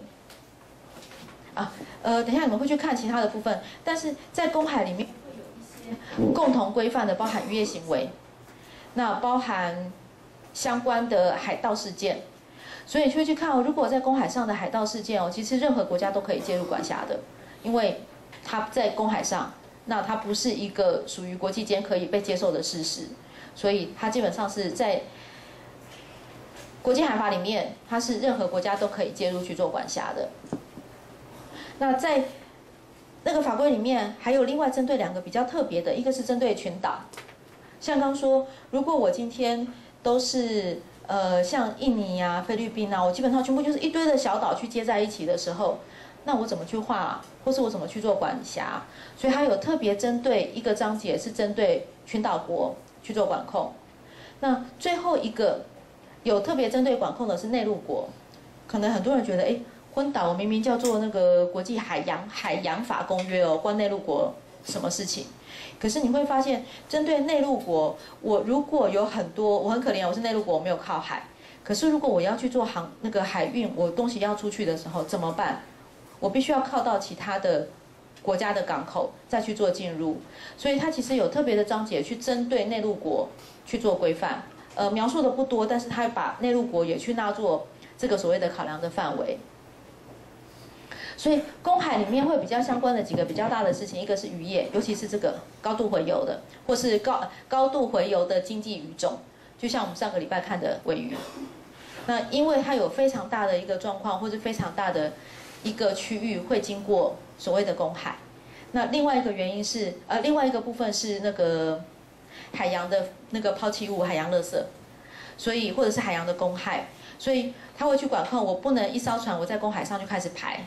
等一下你们会去看其他的部分，但是在公海里面会有一些共同规范的，包含渔业行为，那包含相关的海盗事件。所以就会去看如果在公海上的海盗事件其实任何国家都可以介入管辖的，因为它在公海上，那它不是一个属于国际间可以被接受的事实，所以它基本上是在国际海法里面，它是任何国家都可以介入去做管辖的。那在那个法规里面，还有另外针对2个比较特别的，一个是针对群岛，像刚说，如果我今天都是像印尼啊、菲律宾啊，我基本上全部就是一堆的小岛去接在一起的时候，那我怎么去划，或是我怎么去做管辖？所以它有特别针对一个章节是针对群岛国去做管控。那最后一个有特别针对管控的是内陆国，可能很多人觉得，昏岛明明叫做那个国际海洋法公约关内陆国什么事情？可是你会发现，针对内陆国，我如果有很多，我很可怜，我是内陆国，我没有靠海。可是如果我要去做那个海运，我东西要出去的时候怎么办？我必须要靠到其他的国家的港口再去做进入，所以它其实有特别的章节去针对内陆国去做规范。描述的不多，但是它把内陆国也去纳作这个所谓的考量的范围。所以公海里面会比较相关的几个比较大的事情，一个是渔业，尤其是这个高度洄游的，或是高度洄游的经济渔种，就像我们上个礼拜看的鲔鱼。那因为它有非常大的一个状况，或是非常大的一个区域会经过所谓的公海。那另外一个原因是，另外一个部分是那个海洋的那个抛弃物、海洋垃圾，所以或者是海洋的公害，所以它会去管控。我不能一艘船我在公海上就开始排，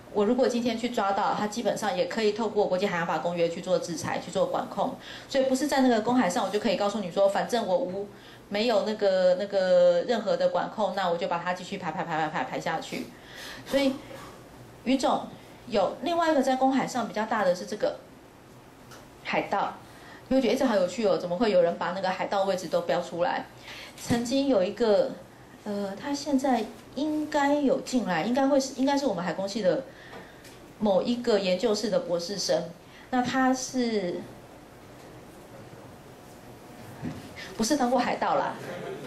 我如果今天去抓到它，基本上也可以透过国际海洋法公约去做制裁、去做管控。所以不是在那个公海上，我就可以告诉你说，反正我没有那个任何的管控，那我就把它继续排下去。所以鱼种有另外一个在公海上比较大的是这个海盗，你会觉得这好有趣哦，怎么会有人把那个海盗位置都标出来？曾经有一个他现在应该有进来，应该是我们海工系的某一个研究室的博士生。那他是不是当过海盗啦？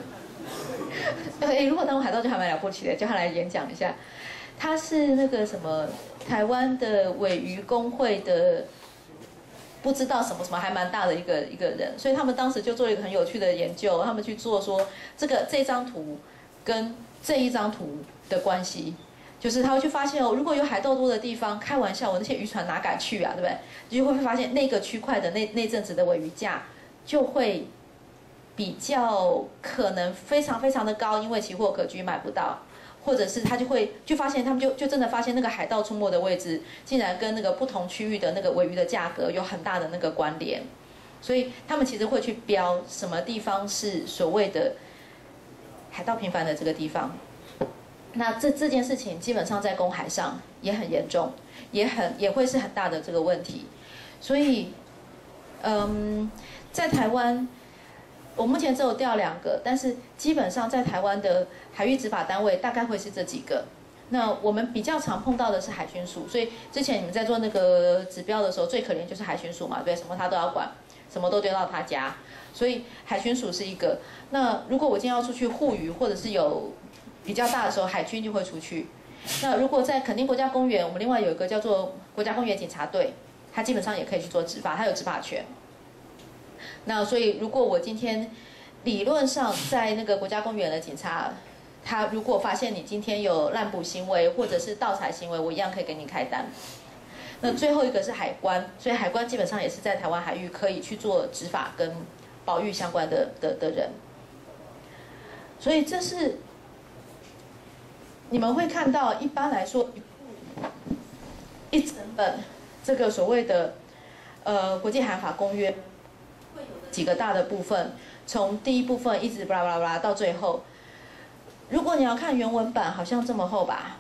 对，如果当过海盗就还蛮了不起的，叫他来演讲一下。他是那个什么台湾的鲔鱼工会的，不知道什么还蛮大的一个人，所以他们当时就做了一个很有趣的研究，他们去做说这张图跟这一张图的关系，就是他会去发现哦，如果有海盗多的地方，开玩笑，我那些渔船哪敢去啊，对不对？就会发现那个区块的那阵子的鲔鱼价就会比较可能非常非常的高，因为期货可居买不到。或者是他就发现，他们就真的发现那个海盗出没的位置，竟然跟那个不同区域的那个鲔鱼的价格有很大的那个关联，所以他们其实会去标什么地方是所谓的海盗频繁的这个地方。那这件事情基本上在公海上也很严重，也会是很大的这个问题。所以，在台湾。我目前只有调2个，但是基本上在台湾的海域执法单位大概会是这几个。那我们比较常碰到的是海巡署，所以之前你们在做那个指标的时候，最可怜就是海巡署嘛，对，什么他都要管，什么都丢到他家，所以海巡署是一个。那如果我今天要出去护渔，或者是有比较大的时候，海军就会出去。那如果在垦丁国家公园，我们另外有一个叫做国家公园警察队，他基本上也可以去做执法，他有执法权。那所以，如果我今天理论上在那个国家公园的警察，他如果发现你今天有滥捕行为或者是盗采行为，我一样可以给你开单。那最后一个是海关，所以海关基本上也是在台湾海域可以去做执法跟保育相关的人。所以这是你们会看到，一般来说，一整本这个所谓的国际海洋法公约。几个大的部分，从第一部分一直巴拉巴拉巴拉到最后。如果你要看原文版，好像这么厚吧，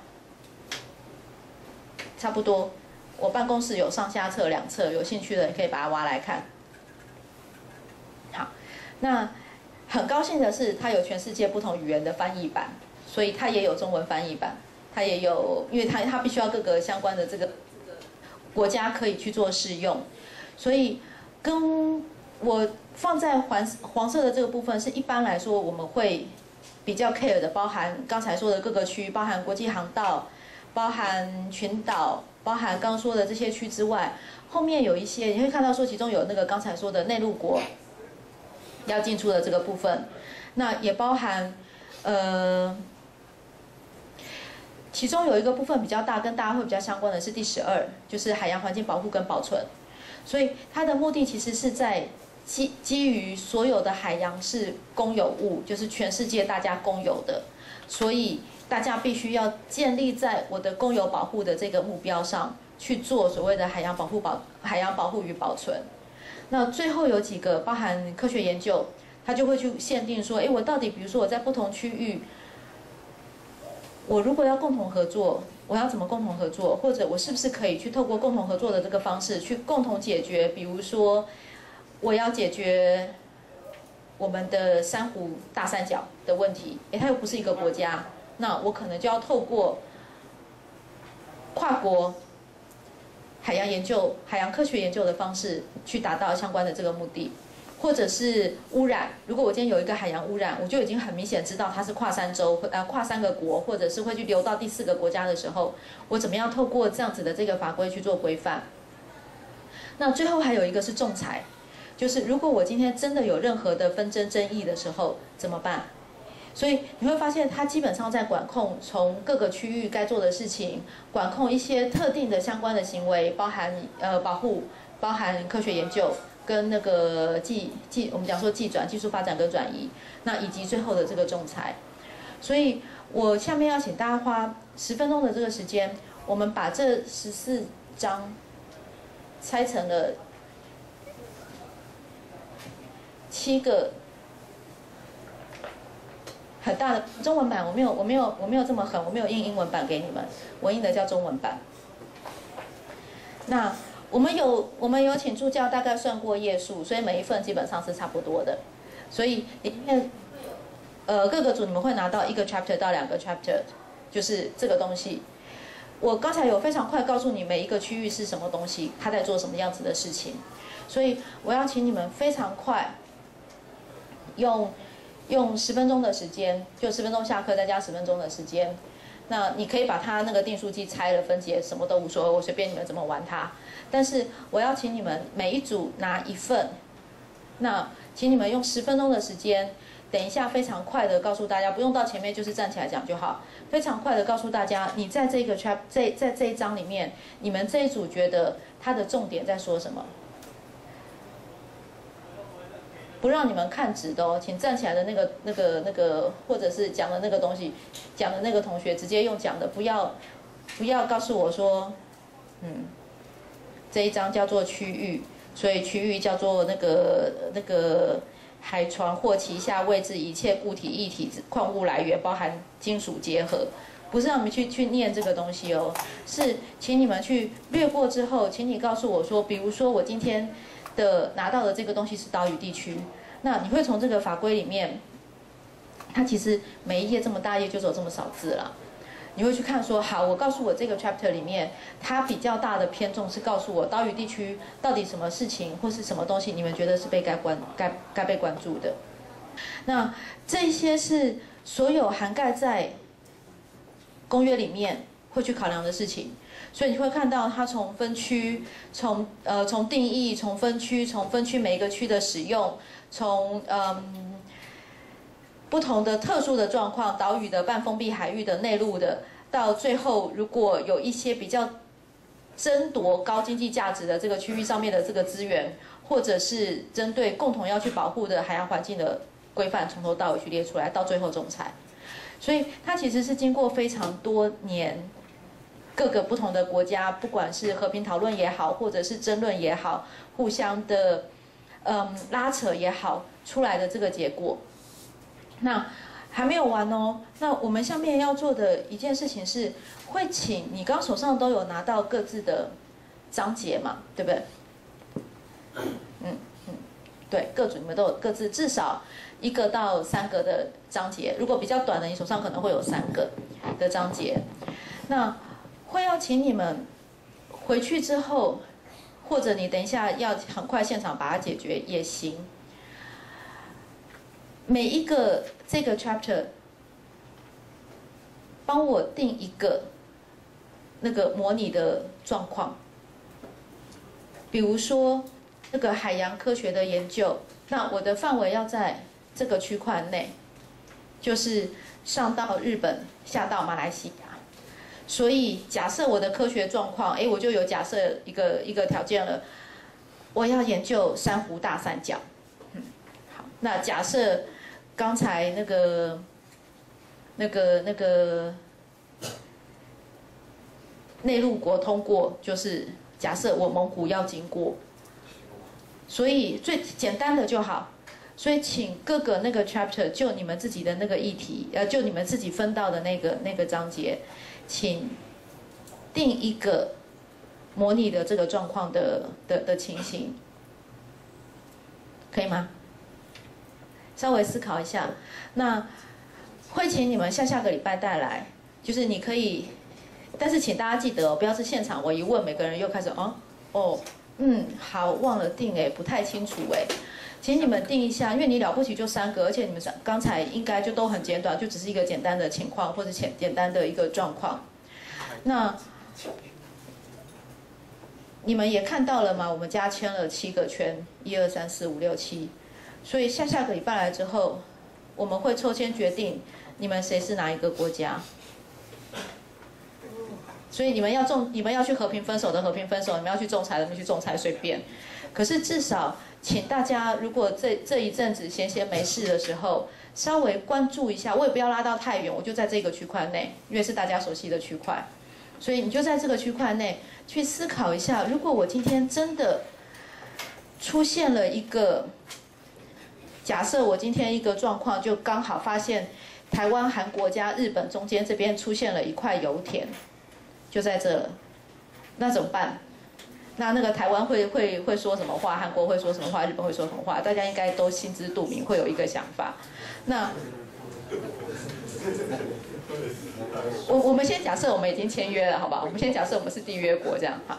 差不多。我办公室有上下册2册，有兴趣的你可以把它挖来看。好，那很高兴的是，它有全世界不同语言的翻译版，所以它也有中文翻译版，它也有，因为它必须要各个相关的这个国家可以去做适用，所以跟我放在黄色的这个部分，是一般来说我们会比较 care 的，包含刚才说的各个区，包含国际航道，包含群岛，包含刚说的这些区之外，后面有一些你会看到说，其中有那个刚才说的内陆国要进出的这个部分，那也包含其中有一个部分比较大，跟大家会比较相关的是第12，就是海洋环境保护跟保存，所以它的目的其实是在基于所有的海洋是公有物，就是全世界大家公有的，所以大家必须要建立在我的公有保护的这个目标上去做所谓的海洋保护与保存。那最后有几个包含科学研究，它就会去限定说，我到底比如说我在不同区域，我如果要共同合作，我要怎么共同合作，或者我是不是可以去透过共同合作的这个方式去共同解决，比如说。我要解决我们的珊瑚大三角的问题，它又不是一个国家，那我可能就要透过跨国海洋研究、海洋科学研究的方式去达到相关的这个目的，或者是污染。如果我今天有一个海洋污染，我就已经很明显知道它是跨3洲、跨3个国，或者是会去流到第4个国家的时候，我怎么样透过这样子的这个法规去做规范？那最后还有一个是仲裁。就是如果我今天真的有任何的纷争争议的时候怎么办？所以你会发现它基本上在管控从各个区域该做的事情，管控一些特定的相关的行为，包含保护，包含科学研究跟那个我们讲说技术发展跟转移，那以及最后的这个仲裁。所以我下面要请大家花10分钟的这个时间， 我们把这14章拆成了7个很大的中文版，我没有这么狠，我没有印英文版给你们，我印的叫中文版。那我们有请助教大概算过页数，所以每一份基本上是差不多的。所以里面各个组你们会拿到1个 chapter 到2个 chapter， 就是这个东西。我刚才有非常快告诉你每一个区域是什么东西，它在做什么样子的事情，所以我要请你们非常快用10分钟的时间，就10分钟下课再加10分钟的时间。那你可以把它那个订书机拆了分解，什么都无所谓，我随便你们怎么玩它。但是我要请你们每一组拿1份，那请你们用10分钟的时间，等一下非常快的告诉大家，不用到前面就是站起来讲就好，非常快的告诉大家，你在这个在这一章里面，你们这一组觉得它的重点在说什么？不让你们看纸的哦，请站起来的那个，或者是讲的那个东西，讲的那个同学直接用讲的，不要告诉我说，这一章叫做区域，所以区域叫做那个海船或其下位置一切固体、液体、矿物来源，包含金属结合，不是让你们去念这个东西哦，是请你们去略过之后，请你告诉我说，比如说我今天拿到的这个东西是岛屿地区，那你会从这个法规里面，它其实每一页这么大页就只有这么少字了。你会去看说，好，我告诉我这个 chapter 里面，它比较大的偏重是告诉我岛屿地区到底什么事情或是什么东西，你们觉得是该被关注的。那这些是所有涵盖在公约里面会去考量的事情。所以你会看到它从分区，从定义，从分区每一个区的使用，从不同的特殊的状况，岛屿的、半封闭海域的、内陆的，到最后如果有一些比较争夺高经济价值的这个区域上面的这个资源，或者是针对共同要去保护的海洋环境的规范，从头到尾去列出来，到最后仲裁。所以它其实是经过非常多年。各个不同的国家，不管是和平讨论也好，或者是争论也好，互相的拉扯也好，出来的这个结果。那还没有完哦。那我们下面要做的一件事情是，会请你刚手上都有拿到各自的章节嘛，对不对？对，各组你们都有各自至少1个到3个的章节。如果比较短的，你手上可能会有3个的章节。那会要请你们回去之后，或者你等一下要很快现场把它解决也行。每一个这个 chapter， 帮我定一个那个模拟的状况。比如说那个海洋科学的研究，那我的范围要在这个区块内，就是上到日本，下到马来西亚。所以假设我的科学状况，我就有假设一个条件了，我要研究珊瑚大三角。好，那假设刚才那个内陆国通过，就是假设我蒙古要经过，所以最简单的就好。所以请各个那个 chapter 就你们自己的那个议题，就你们自己分到的那个章节。请定一个模拟的这个状况的情形，可以吗？稍微思考一下。那会请你们下个礼拜带来，就是你可以，但是请大家记得哦，不要是现场我一问，每个人又开始好，忘了定不太清楚请你们定一下，因为你了不起就3个，而且你们刚才应该就都很简短，就只是一个简单的情况或者简单的一个状况。那你们也看到了吗？我们家签了7个圈，1、2、3、4、5、6、7，所以下个礼拜来之后，我们会抽签决定你们谁是哪一个国家。所以你们要去和平分手的和平分手，你们要去仲裁的去仲裁，随便。可是至少请大家，如果这一阵子闲没事的时候，稍微关注一下，我也不要拉到太远，我就在这个区块内，因为是大家熟悉的区块。 所以你就在这个区块内去思考一下，如果我今天真的出现了一个，假设我今天一个状况，就刚好发现台湾、韩国加日本中间这边出现了一块油田，就在这了，那怎么办？那个台湾会说什么话？韩国会说什么话？日本会说什么话？大家应该都心知肚明，会有一个想法。那我们先假设我们已经签约了，好吧？我们先假设我们是缔约国，这样好。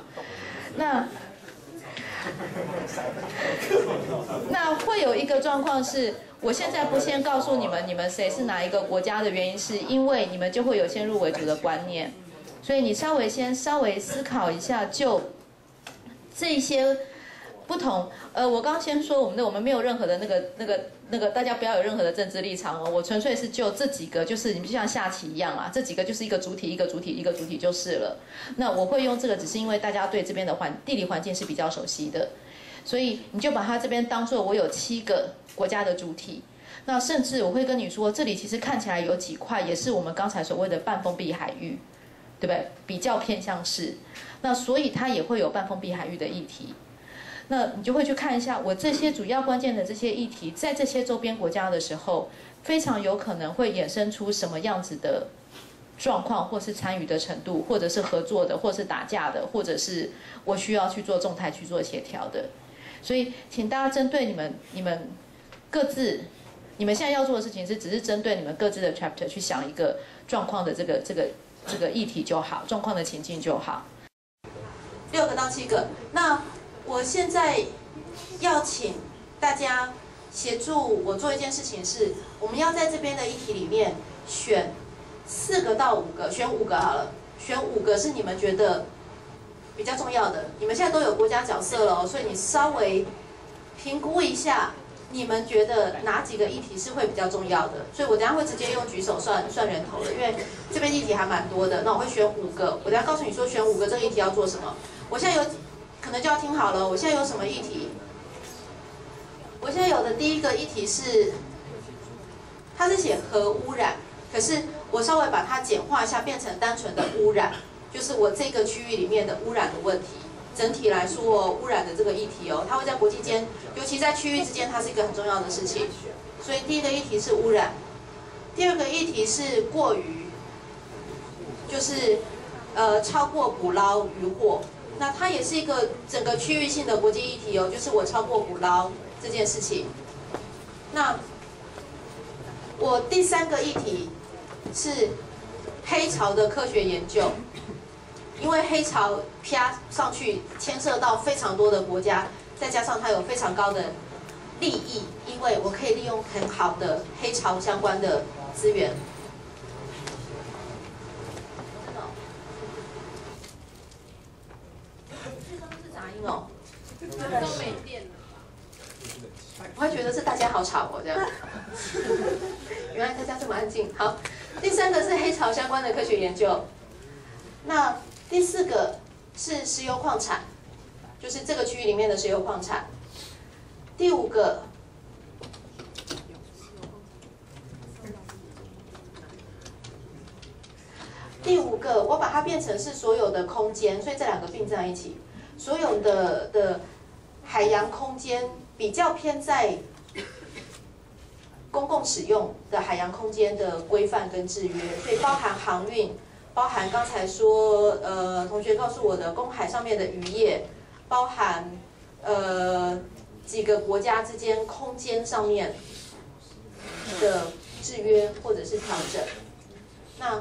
那会有一个状况是，我现在不先告诉你们谁是哪一个国家的原因，是因为你们就会有先入为主的观念，所以你稍微思考一下，就这些不同。我刚先说我们没有任何的那个，大家不要有任何的政治立场哦。我纯粹是就这几个，就是你们就像下棋一样啊，这几个就是一个主体，一个主体，一个主体就是了。那我会用这个，只是因为大家对这边的地理环境是比较熟悉的，所以你就把它这边当做我有7个国家的主体。那甚至我会跟你说，这里其实看起来有几块也是我们刚才所谓的半封闭海域，对不对？比较偏向是，那所以它也会有半封闭海域的议题。那你就会去看一下，我这些主要关键的这些议题，在这些周边国家的时候，非常有可能会衍生出什么样子的状况，或是参与的程度，或者是合作的，或是打架的，或者是我需要去做仲裁去做协调的。所以，请大家针对你们各自，你们现在要做的事情只是针对你们各自的 chapter 去想一个状况的这个议题就好，状况的情境就好。6个到7个，那我现在要请大家协助我做一件事情是，我们要在这边的议题里面选4个到5个，选5个好了，选5个是你们觉得比较重要的。你们现在都有国家角色了哦，所以你稍微评估一下，你们觉得哪几个议题是会比较重要的？所以我等一下会直接用举手算人头的，因为这边议题还蛮多的。那我会选5个，我等一下告诉你说选5个这个议题要做什么。我现在可能就要听好了，我现在有什么议题？我现在有的第一个议题是，它是写核污染，可是我稍微把它简化一下，变成单纯的污染，就是我这个区域里面的污染的问题。整体来说，污染的这个议题哦，它会在国际间，尤其在区域之间，它是一个很重要的事情。所以第一个议题是污染，第2个议题是过渔，就是超过捕捞渔获。那它也是一个整个区域性的国际议题哦，就是我超过捕捞这件事情。那我第3个议题是黑潮的科学研究，因为黑潮啪上去牵涉到非常多的国家，再加上它有非常高的利益，因为我可以利用很好的黑潮相关的资源。哦， 都没电了。 我会觉得是大家好吵哦，这样。原来大家这么安静。好，第3个是黑潮相关的科学研究。那第4个是石油矿产，就是这个区域里面的石油矿产。第5个，我把它变成是所有的空间，所以这2个并在一起。所有的海洋空间比较偏在公共使用的海洋空间的规范跟制约，所以包含航运，包含刚才说同学告诉我的公海上面的渔业，包含几个国家之间空间上面的制约或者是调整。那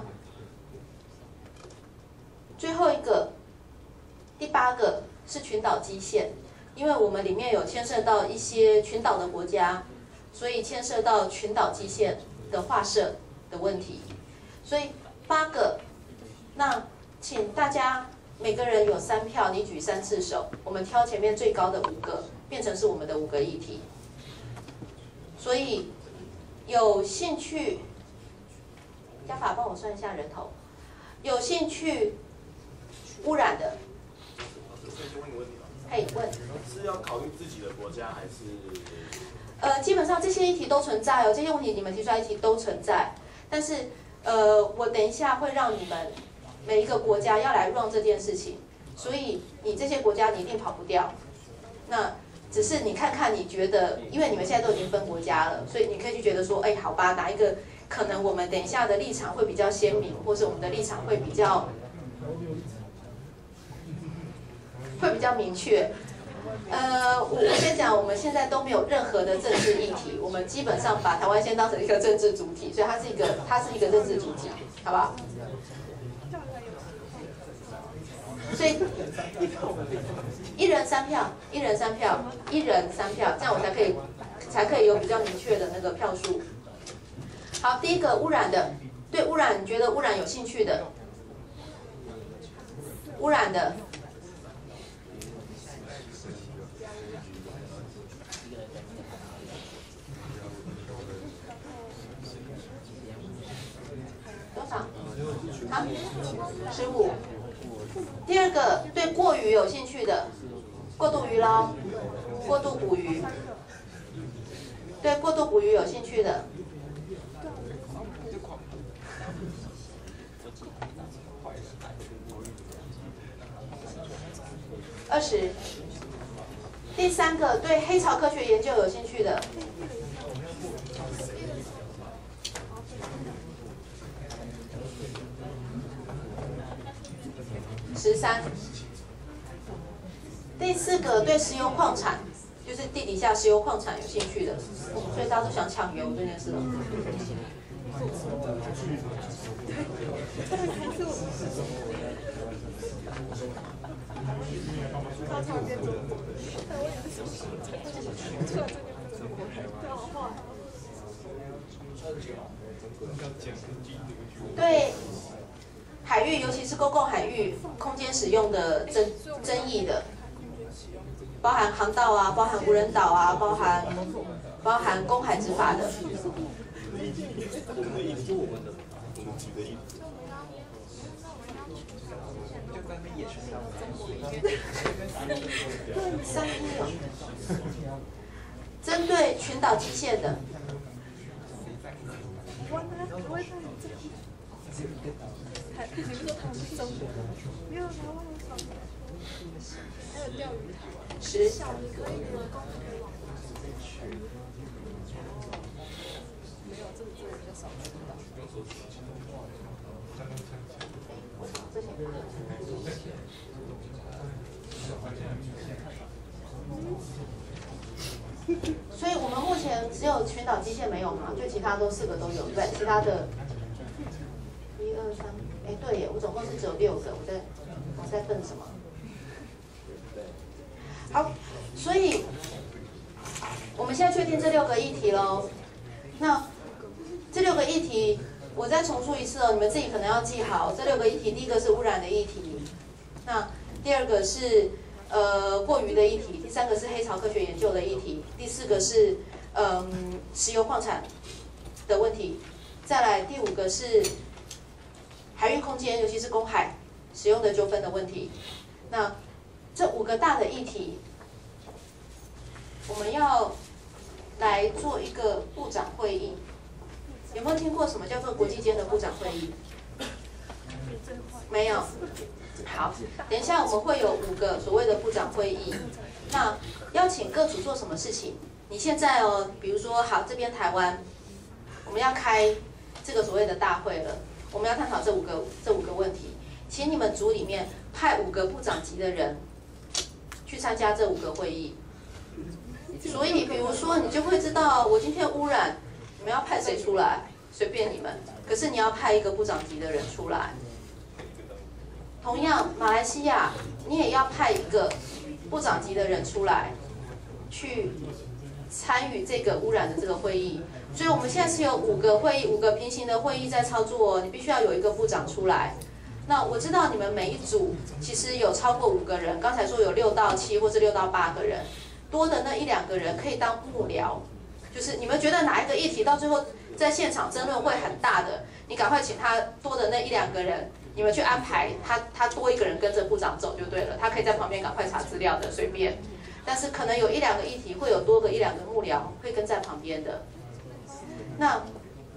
最后一个。第8个是群岛基线，因为我们里面有牵涉到一些群岛的国家，所以牵涉到群岛基线的划设的问题。所以8个，那请大家每个人有3票，你举3次手，我们挑前面最高的5个，变成是我们的5个议题。所以有兴趣，家法帮我算一下人头，有兴趣污染的。 问一个问题吧。 嘿，问。 是要考虑自己的国家还是？ 基本上这些议题都存在哦，这些问题你们提出来议题都存在，但是我等一下会让你们每一个国家要来 run 这件事情，所以你这些国家你一定跑不掉。那只是你看看，你觉得，因为你们现在都已经分国家了，所以你可以去觉得说，哎，好吧，哪一个可能我们等一下的立场会比较鲜明，或是我们的立场会比较明确。我先讲，我们现在都没有任何的政治议题，我们基本上把台湾先当成一个政治主体，所以它是一个政治主体，好不好？所以一人三票，一人三票，一人三票，这样我才可以有比较明确的那个票数。好，第一个污染的，对污染，你觉得污染有兴趣的？污染的。多少？好，15。第二个，对过鱼有兴趣的，过度渔捞，过度捕鱼。对过度捕鱼有兴趣的。20。第三个，对黑潮科学研究有兴趣的。13。第四个，对石油矿产，就是地底下石油矿产有兴趣的，所以大家都想抢油这件事了。对海域，尤其是公共海域空间使用的争议的，包含航道啊，包含无人岛啊，包含公海执法的。针对群岛基线的。 你们说他们是中国的，没有台湾有少，还有钓鱼台。 10。 没有，这个比较少知道。 所以我们目前只有群岛基线没有嘛，就其他都4个都有，对，其他的1、2、3，哎，对耶，我总共是只有6个，我在笨什么？好，所以我们现在确定这6个议题喽。那这6个议题，我再重述一次哦，你们自己可能要记好。这6个议题，第一个是污染的议题，那第二个是过渔的议题，第3个是黑潮科学研究的议题，第4个是石油矿产的问题，再来第5个是海域空间，尤其是公海使用的纠纷的问题。那这5个大的议题，我们要来做一个部长会议。有没有听过什么叫做国际间的部长会议？没有。好，等一下我们会有5个所谓的部长会议。那邀请各组做什么事情？你现在哦，比如说好，这边台湾，我们要开这个所谓的大会了，我们要探讨这5个问题，请你们组里面派5个部长级的人去参加这5个会议。所以比如说你就会知道，我今天污染，你们要派谁出来？随便你们，可是你要派一个部长级的人出来。同样，马来西亚你也要派一个部长级的人出来，去参与这个污染的这个会议。所以我们现在是有5个会议，5个平行的会议在操作，你必须要有一个部长出来。那我知道你们每一组其实有超过5个人，刚才说有6到7或是6到8个人，多的那1、2个人可以当幕僚，就是你们觉得哪一个议题到最后在现场争论会很大的，你赶快请他多的那1、2个人。你们去安排他多一个人跟着部长走就对了，他可以在旁边赶快查资料的，随便。但是可能有1、2个议题会有多个1、2个幕僚会跟在旁边的。那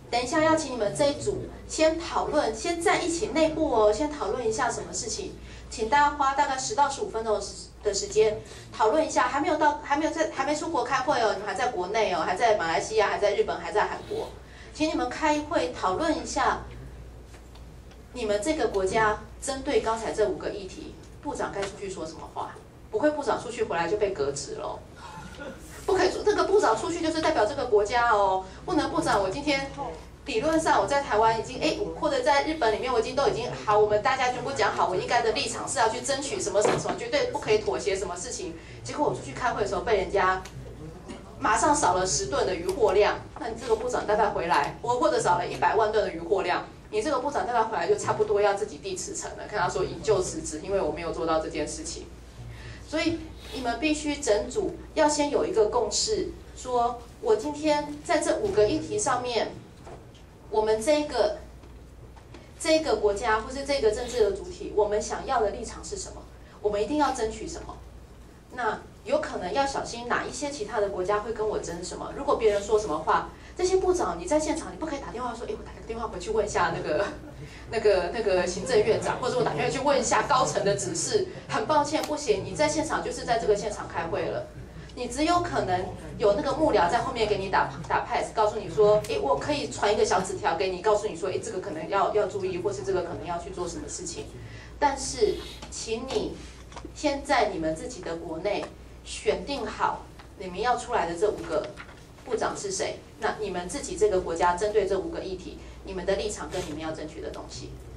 等一下要请你们这一组先讨论，先在一起内部哦，先讨论一下什么事情，请大家花大概10到15分钟的时间讨论一下，还没出国开会哦，你们还在国内哦，还在马来西亚，还在日本，还在韩国，请你们开会讨论一下，你们这个国家针对刚才这5个议题，部长该出去说什么话？不会部长出去回来就被革职了。不可以说这个部长出去就是代表这个国家哦，不能部长我今天理论上我在台湾已经或者在日本里面我都已经好，我们大家全部讲好，我应该的立场是要去争取什么什么什么，绝对不可以妥协什么事情。结果我出去开会的时候被人家马上少了10吨的渔获量，那你这个部长大概回来，或者少了100万吨的渔获量，你这个部长大概回来就差不多要自己递辞呈了，看他说引咎辞职，因为我没有做到这件事情。所以你们必须整组要先有一个共识，说我今天在这5个议题上面，我们这个国家或是这个政治的主体，我们想要的立场是什么？我们一定要争取什么？那有可能要小心哪一些其他的国家会跟我争什么？如果别人说什么话，这些部长你在现场，你不可以打电话说，我打个电话回去问一下那个行政院长，或者我打电话去问一下高层的指示。很抱歉，不行，你在现场就是在这个现场开会了。你只有可能有那个幕僚在后面给你打 pass， 告诉你说，我可以传一个小纸条给你，告诉你说，这个可能要注意，或是这个可能要去做什么事情。但是，请你先在你们自己的国内选定好你们要出来的这5个部长是谁，那你们自己这个国家针对这5个议题，你们的立场跟你们要争取的东西。